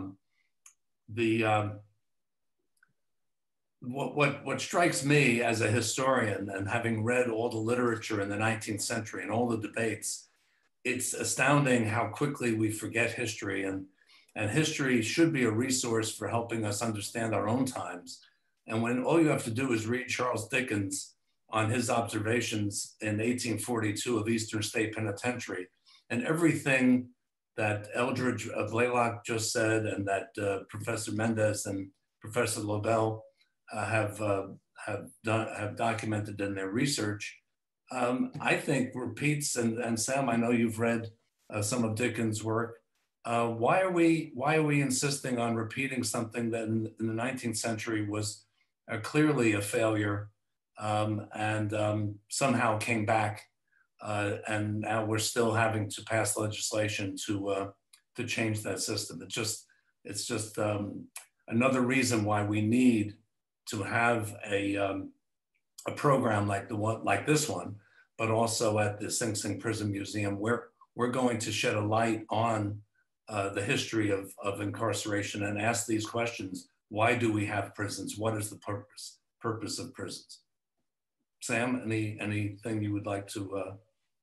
What strikes me as a historian, and having read all the literature in the 19th century and all the debates, it's astounding how quickly we forget history, and history should be a resource for helping us understand our own times. And when all you have to do is read Charles Dickens on his observations in 1842 of Eastern State Penitentiary, and everything that Eldridge Blaylock just said, and that Professor Mendez and Professor Lobel have documented in their research, I think repeats, and Sam, I know you've read some of Dickens' work. Why are we insisting on repeating something that in the 19th century was clearly a failure, and somehow came back, and now we're still having to pass legislation to change that system? It's just another reason why we need to have a program like this one, but also at the Sing Sing Prison Museum, where we're going to shed a light on the history of incarceration and ask these questions. Why do we have prisons? What is the purpose of prisons? Sam, anything you would like to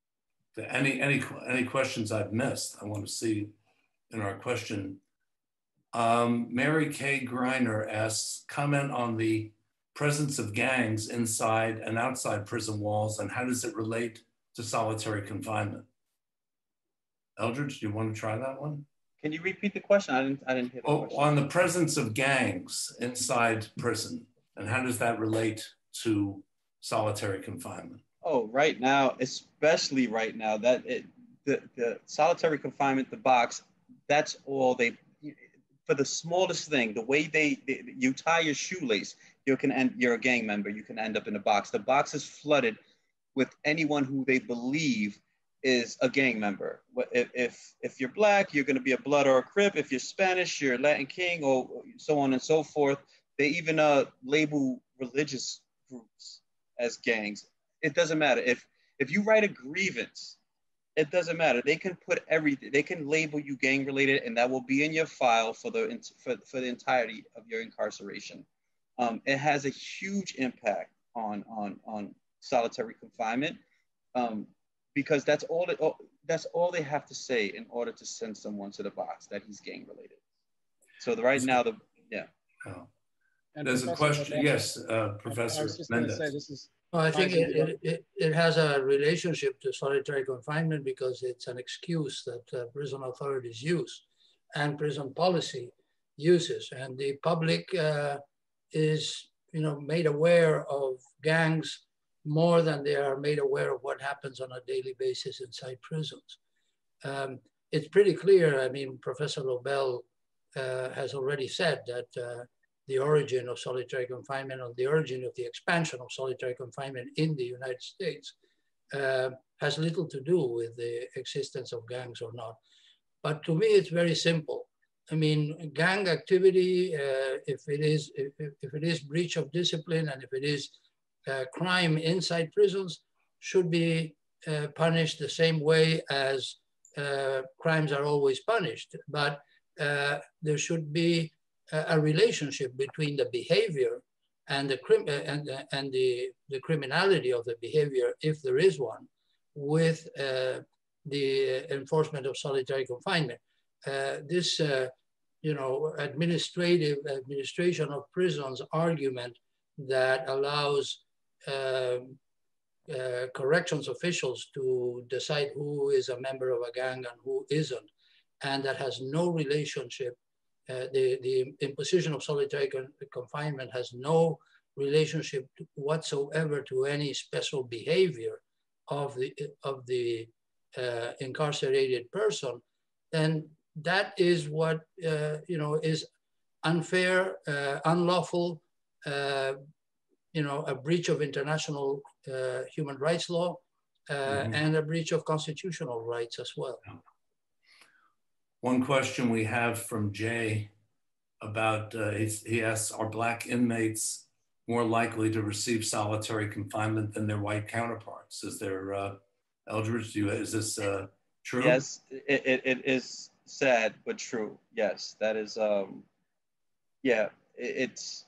any questions I've missed? I want to see in our question. Mary Kay Greiner asks, comment on the presence of gangs inside and outside prison walls, and how does it relate to solitary confinement? Eldridge, do you want to try that one? Can you repeat the question? I didn't hear the question. On the presence of gangs inside prison, and how does that relate to solitary confinement? Oh, right now, especially right now, that the solitary confinement, the box, that's all they, for the smallest thing, the way you tie your shoelace, you're a gang member, you can end up in a box. The box is flooded with anyone who they believe is a gang member. If you're Black, you're going to be a Blood or a Crip. If you're Spanish, you're Latin King, or so on and so forth. They even label religious groups as gangs. It doesn't matter. If you write a grievance, it doesn't matter. They can put everything. They can label you gang related, and that will be in your file for the entirety of your incarceration. It has a huge impact on solitary confinement. Because that's all they have to say in order to send someone to the box, that he's gang related. So right now, Oh. There's a question. Yes, Professor I was just Mendez. going to say this is. Well, I think it has a relationship to solitary confinement because it's an excuse that prison authorities use and prison policy uses. And the public is, made aware of gangs more than they are made aware of what happens on a daily basis inside prisons. It's pretty clear. I mean, Professor Lobel has already said that the origin of solitary confinement, or the origin of the expansion of solitary confinement in the United States has little to do with the existence of gangs or not. But to me, it's very simple. I mean, gang activity, if it is breach of discipline, and if it is crime inside prisons, should be punished the same way as crimes are always punished. But there should be a relationship between the behavior and the criminality of the behavior, if there is one, with the enforcement of solitary confinement. This administration of prisons argument that allows corrections officials to decide who is a member of a gang and who isn't, and that has no relationship. The imposition of solitary confinement has no relationship whatsoever to any special behavior of the incarcerated person, then that is what is unfair, unlawful, a breach of international human rights law, and a breach of constitutional rights as well. One question we have from Jay about, he asks, are Black inmates more likely to receive solitary confinement than their white counterparts? Is there, Eldridge, is this true? Yes, it is sad, but true. Yes, that is, yeah, it's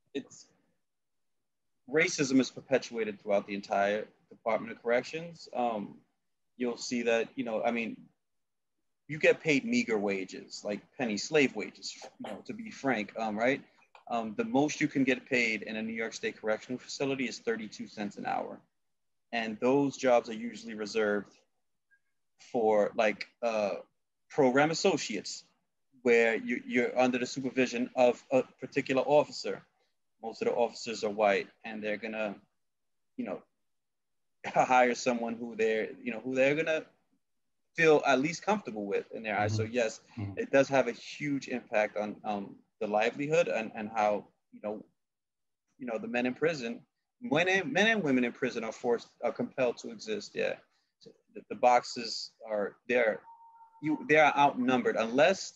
racism is perpetuated throughout the entire Department of Corrections. You'll see that, I mean, you get paid meager wages, like penny slave wages, to be frank, right? The most you can get paid in a New York State correctional facility is 32 cents an hour. And those jobs are usually reserved for like program associates, where you're under the supervision of a particular officer. Most of the officers are white, and they're gonna, hire someone who they're gonna feel at least comfortable with in their eyes. So yes, it does have a huge impact on the livelihood and how the men in prison, men and women in prison are compelled to exist. Yeah, the boxes are they are outnumbered unless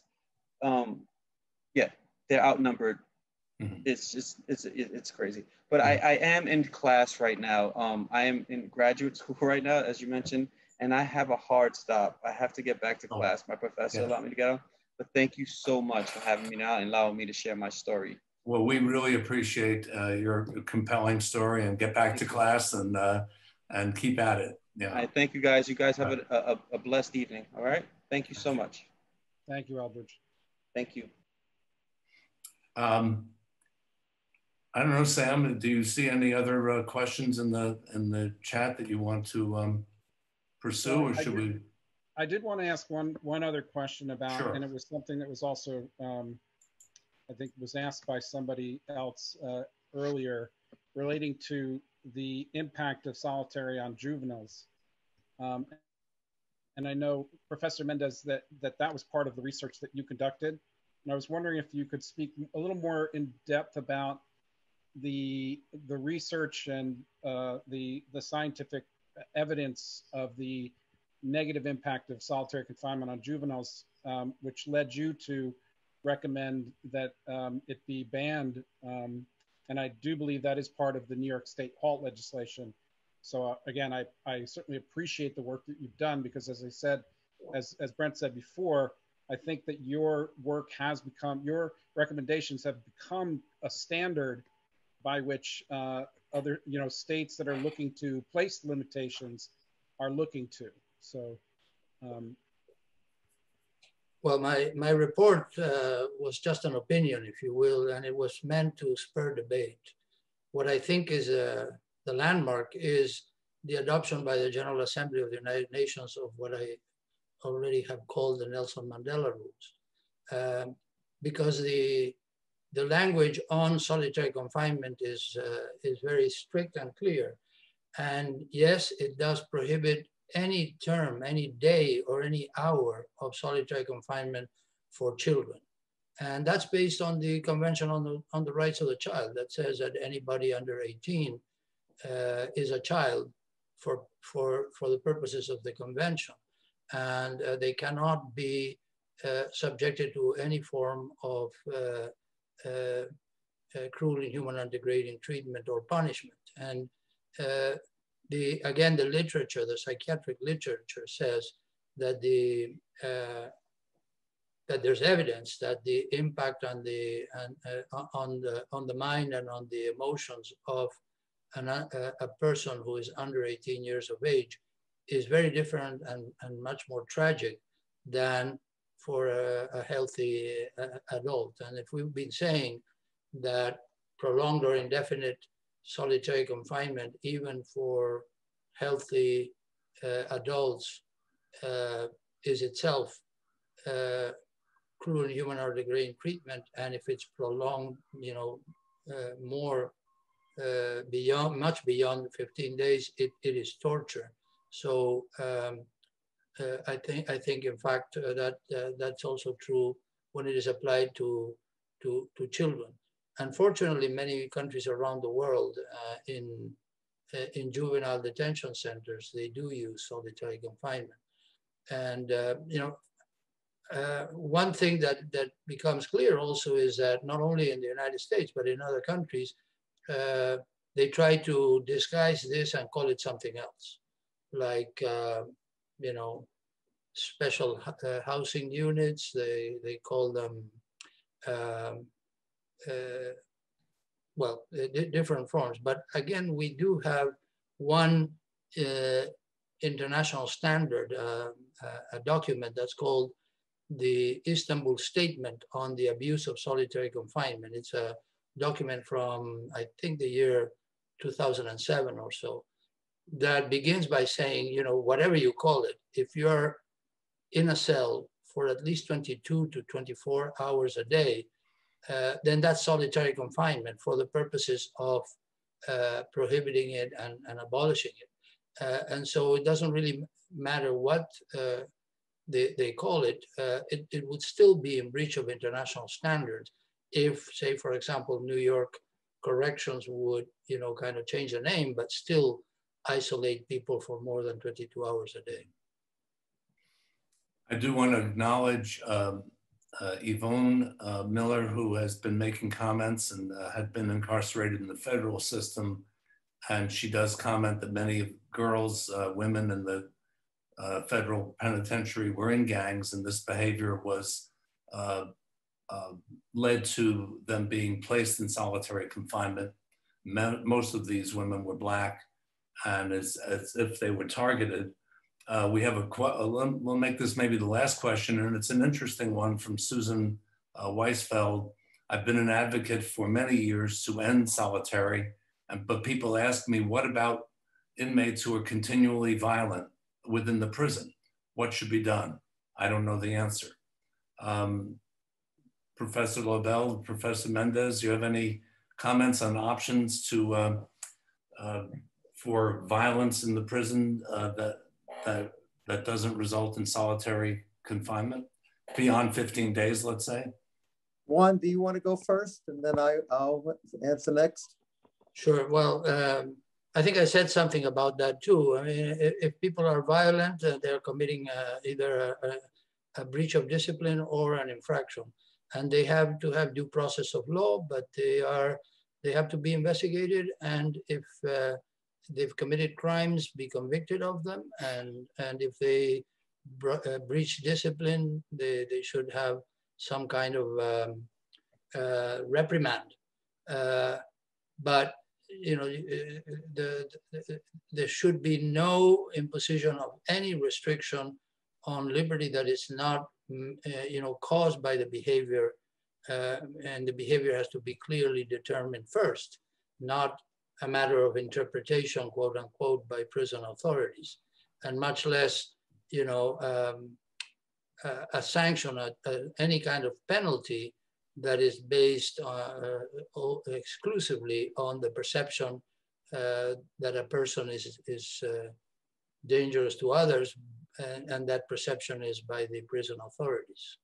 they're outnumbered. It's crazy. But I am in class right now. I am in graduate school right now, as you mentioned. And I have a hard stop. I have to get back to class. My professor allowed me to go. But thank you so much for having me now and allowing me to share my story. Well, we really appreciate your compelling story, and get back to class and keep at it. Yeah. All right, thank you guys. You guys have a blessed evening. All right. Thank you so much. Thank you, Eldridge. Thank you. I don't know, Sam, do you see any other questions in the chat that you want to pursue, or should we? I did want to ask one other question about, Sure. and it was something that was also, I think was asked by somebody else earlier, relating to the impact of solitary on juveniles. And I know, Professor Mendez, that was part of the research that you conducted. And I was wondering if you could speak a little more in depth about the research and the scientific evidence of the negative impact of solitary confinement on juveniles, which led you to recommend that it be banned. And I do believe that is part of the New York State HALT legislation. So again, I certainly appreciate the work that you've done, because as I said, as Brent said before, I think that your work has become, your recommendations have become a standard by which other states that are looking to place limitations are looking to. So. Well, my report was just an opinion, if you will, and it was meant to spur debate. What I think is the landmark is the adoption by the General Assembly of the United Nations of what I already have called the Nelson Mandela rules. Because the language on solitary confinement is very strict and clear. And yes, it does prohibit any term, any day, or any hour of solitary confinement for children. And that's based on the Convention on the Rights of the Child that says that anybody under 18 is a child for the purposes of the convention. And they cannot be subjected to any form of cruel, inhuman, and degrading treatment or punishment. And again, the literature, the psychiatric literature says that that there's evidence that the impact on the mind and on the emotions of a person who is under 18 years of age is very different and much more tragic than for a healthy adult. And if we've been saying that prolonged or indefinite solitary confinement, even for healthy adults, is itself cruel, inhuman, or degrading treatment, and if it's prolonged, more much beyond 15 days, it is torture. So I think in fact that's also true when it is applied to children. Unfortunately, many countries around the world in juvenile detention centers, they do use solitary confinement. And one thing that becomes clear also is that not only in the United States, but in other countries, they try to disguise this and call it something else, like special housing units. They call them different forms. But again, we do have one international standard, a document that's called the Istanbul Statement on the Abuse of Solitary Confinement. It's a document from, I think, the year 2007 or so, that begins by saying, whatever you call it, if you're in a cell for at least 22 to 24 hours a day, then that's solitary confinement for the purposes of prohibiting it and abolishing it. And so it doesn't really matter what they call it, it would still be in breach of international standards if, say, for example, New York corrections would, kind of change the name, but still isolate people for more than 22 hours a day. I do want to acknowledge Yvonne Miller, who has been making comments and had been incarcerated in the federal system. And she does comment that many girls, women in the federal penitentiary were in gangs, and this behavior was led to them being placed in solitary confinement. Most of these women were Black, and as if they were targeted. We have we'll make this maybe the last question, and it's an interesting one from Susan Weisfeld. I've been an advocate for many years to end solitary, but people ask me, what about inmates who are continually violent within the prison? what should be done? I don't know the answer. Professor Lobel, Professor Mendez, do you have any comments on options to for violence in the prison that doesn't result in solitary confinement beyond 15 days, let's say? Juan, do you want to go first, and then I'll answer next? Sure. Well, I think I said something about that too. I mean, if people are violent, they're committing either a breach of discipline or an infraction, and they have to have due process of law, but they have to be investigated, and if they've committed crimes, be convicted of them, and if they breach discipline, they should have some kind of reprimand. But you know, there should be no imposition of any restriction on liberty that is not, you know, caused by the behavior, and the behavior has to be clearly determined first, not a matter of interpretation, quote unquote, by prison authorities, and much less, you know, a sanction, any kind of penalty that is based exclusively on the perception that a person is dangerous to others, and that perception is by the prison authorities.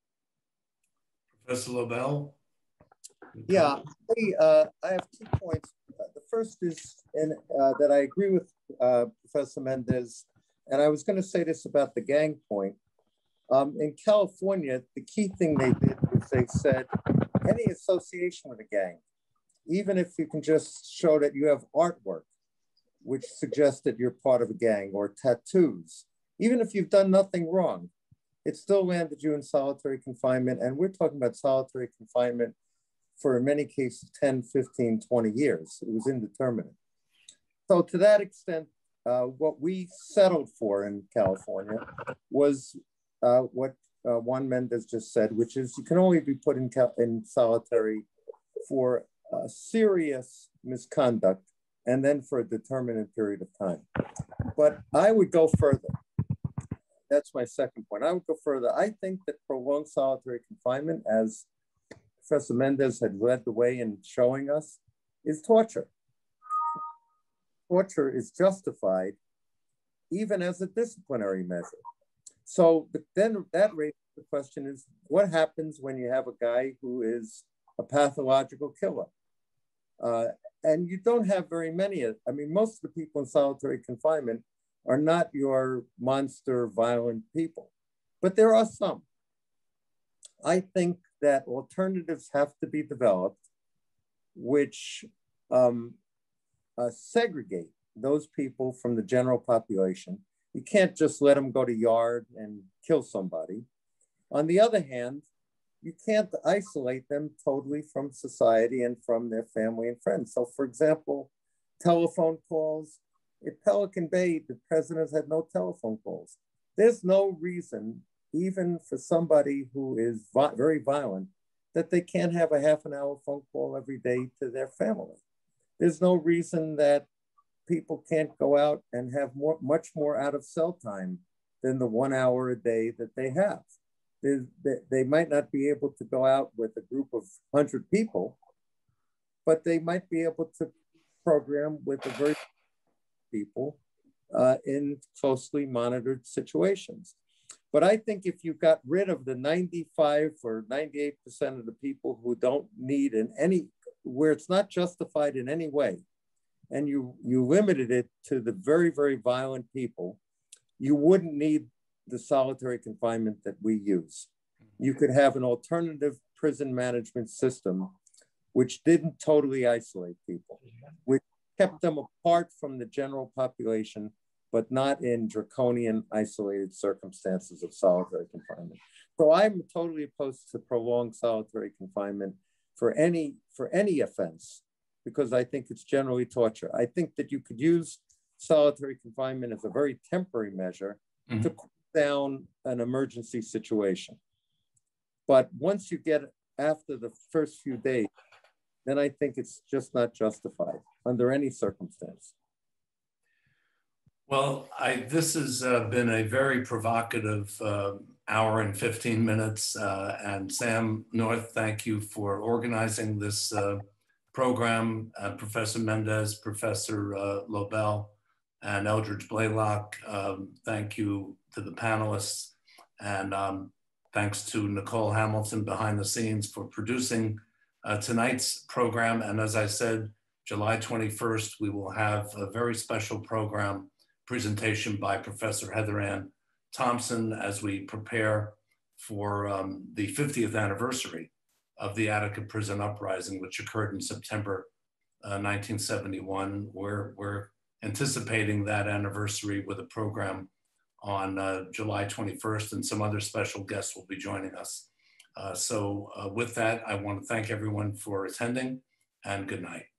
Professor Lobel? Yeah, I have 2 points. The first is that I agree with Professor Mendez, and I was going to say this about the gang point. In California, the key thing they did was they said any association with a gang, even if you can just show that you have artwork, which suggests that you're part of a gang, or tattoos, even if you've done nothing wrong, it still landed you in solitary confinement. And we're talking about solitary confinement for, in many cases, 10, 15, 20 years. It was indeterminate. So to that extent, what we settled for in California was what Juan Mendez just said, which is you can only be put in solitary for serious misconduct and then for a determinate period of time. But I would go further. That's my second point. I would go further. I think that prolonged solitary confinement, as Professor Mendez had led the way in showing us, is torture. Torture is justified even as a disciplinary measure. So then that raises the question is, what happens when you have a guy who is a pathological killer? And you don't have very many. I mean, most of the people in solitary confinement are not your monster violent people, but there are some. I think that alternatives have to be developed which segregate those people from the general population. You can't just let them go to yard and kill somebody. On the other hand, you can't isolate them totally from society and from their family and friends. So for example, telephone calls. At Pelican Bay, the presidents had no telephone calls. There's no reason, even for somebody who is very violent, that they can't have a half-an-hour phone call every day to their family. There's no reason that people can't go out and have much more out of cell time than the 1 hour a day that they have. They might not be able to go out with a group of 100 people, but they might be able to program with a very people in closely monitored situations. But I think if you got rid of the 95 or 98% of the people who don't need where it's not justified in any way, and you limited it to the very, very violent people, you wouldn't need the solitary confinement that we use. You could have an alternative prison management system which didn't totally isolate people, which kept them apart from the general population, but not in draconian isolated circumstances of solitary confinement. So I'm totally opposed to prolonged solitary confinement for any offense, because I think it's generally torture. I think that you could use solitary confinement as a very temporary measure to cool down an emergency situation. But once you get after the first few days, then I think it's just not justified under any circumstance. Well, this has been a very provocative hour and 15 minutes. And Sam North, thank you for organizing this program. Professor Mendez, Professor Lobel, and Eldridge Blaylock, thank you to the panelists. And thanks to Nicole Hamilton behind the scenes for producing tonight's program. And as I said, July 21st, we will have a very special program presentation by Professor Heather Ann Thompson as we prepare for the 50th anniversary of the Attica Prison Uprising, which occurred in September 1971. We're anticipating that anniversary with a program on July 21st, and some other special guests will be joining us. So with that, I want to thank everyone for attending, and good night.